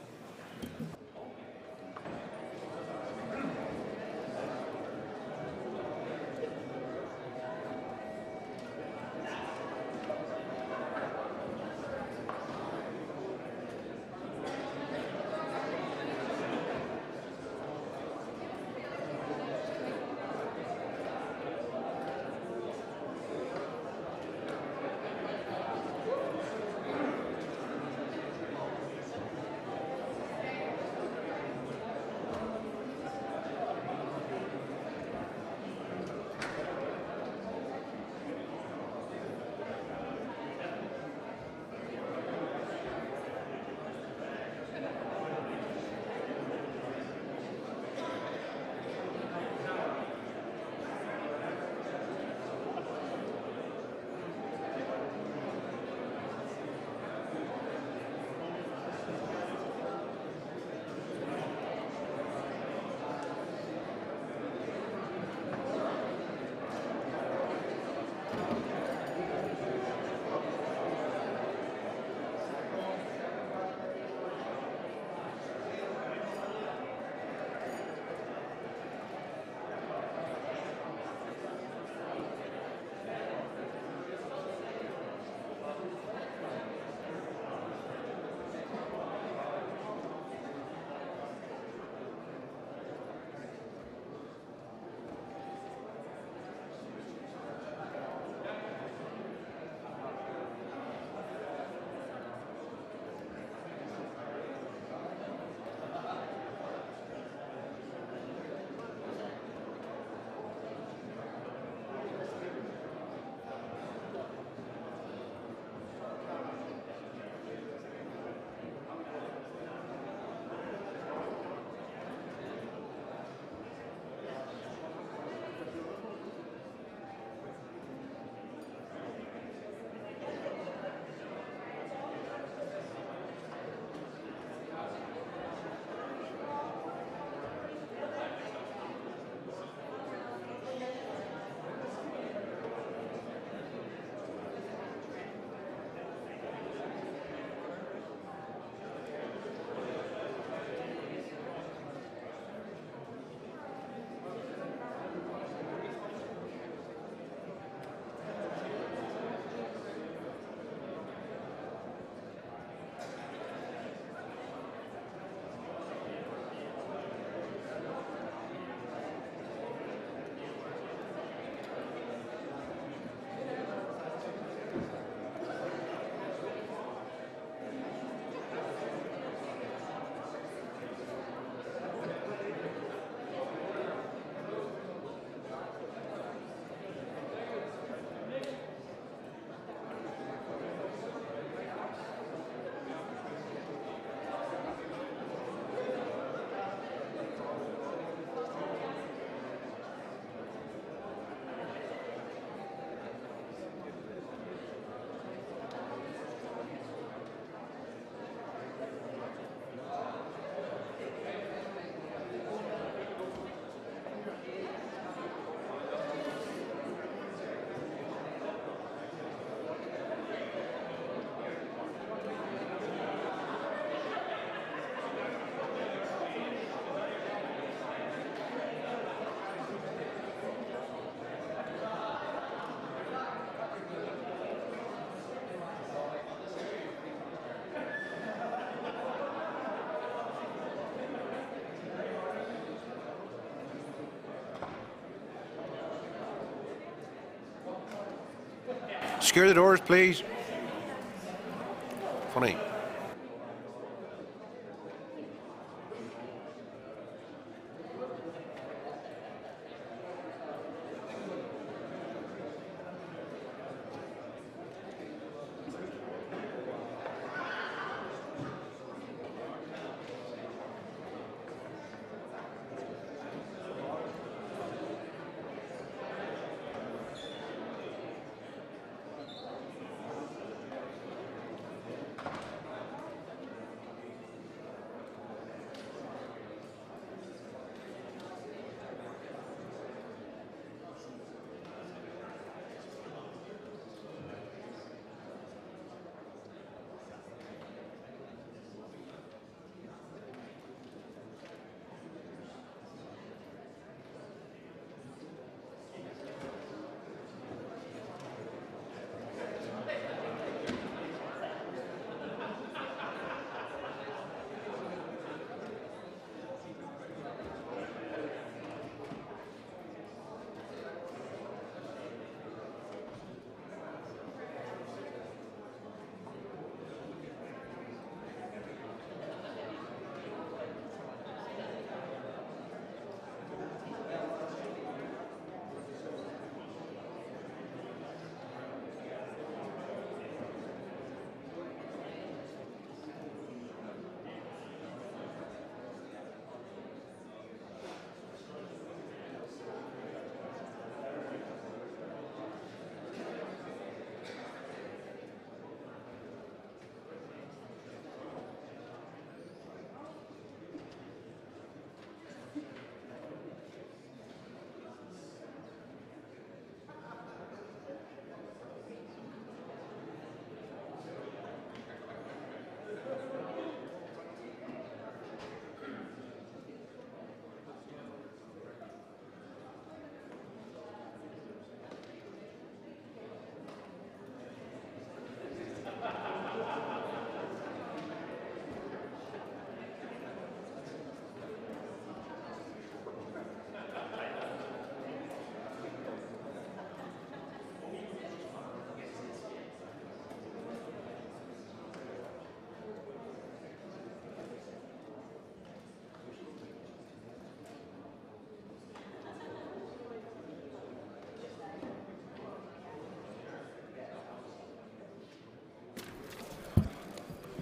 Secure the doors, please. Funny.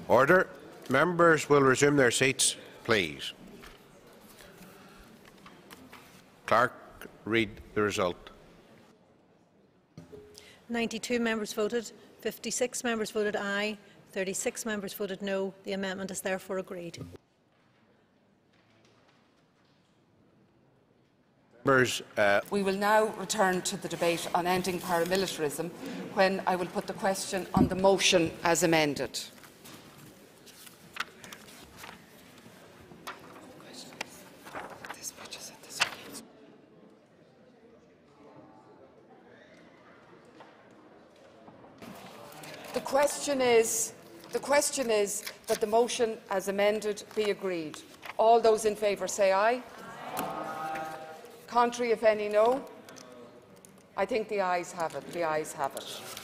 Order. Members will resume their seats, please. Clerk, read the result. ninety-two members voted, fifty-six members voted aye, thirty-six members voted no. The amendment is therefore agreed. Members, uh, we will now return to the debate on ending paramilitarism, when I will put the question on the motion as amended. The question is, the question is that the motion as amended be agreed. All those in favour say aye. Contrary, if any, no. I think the ayes have it. The ayes have it.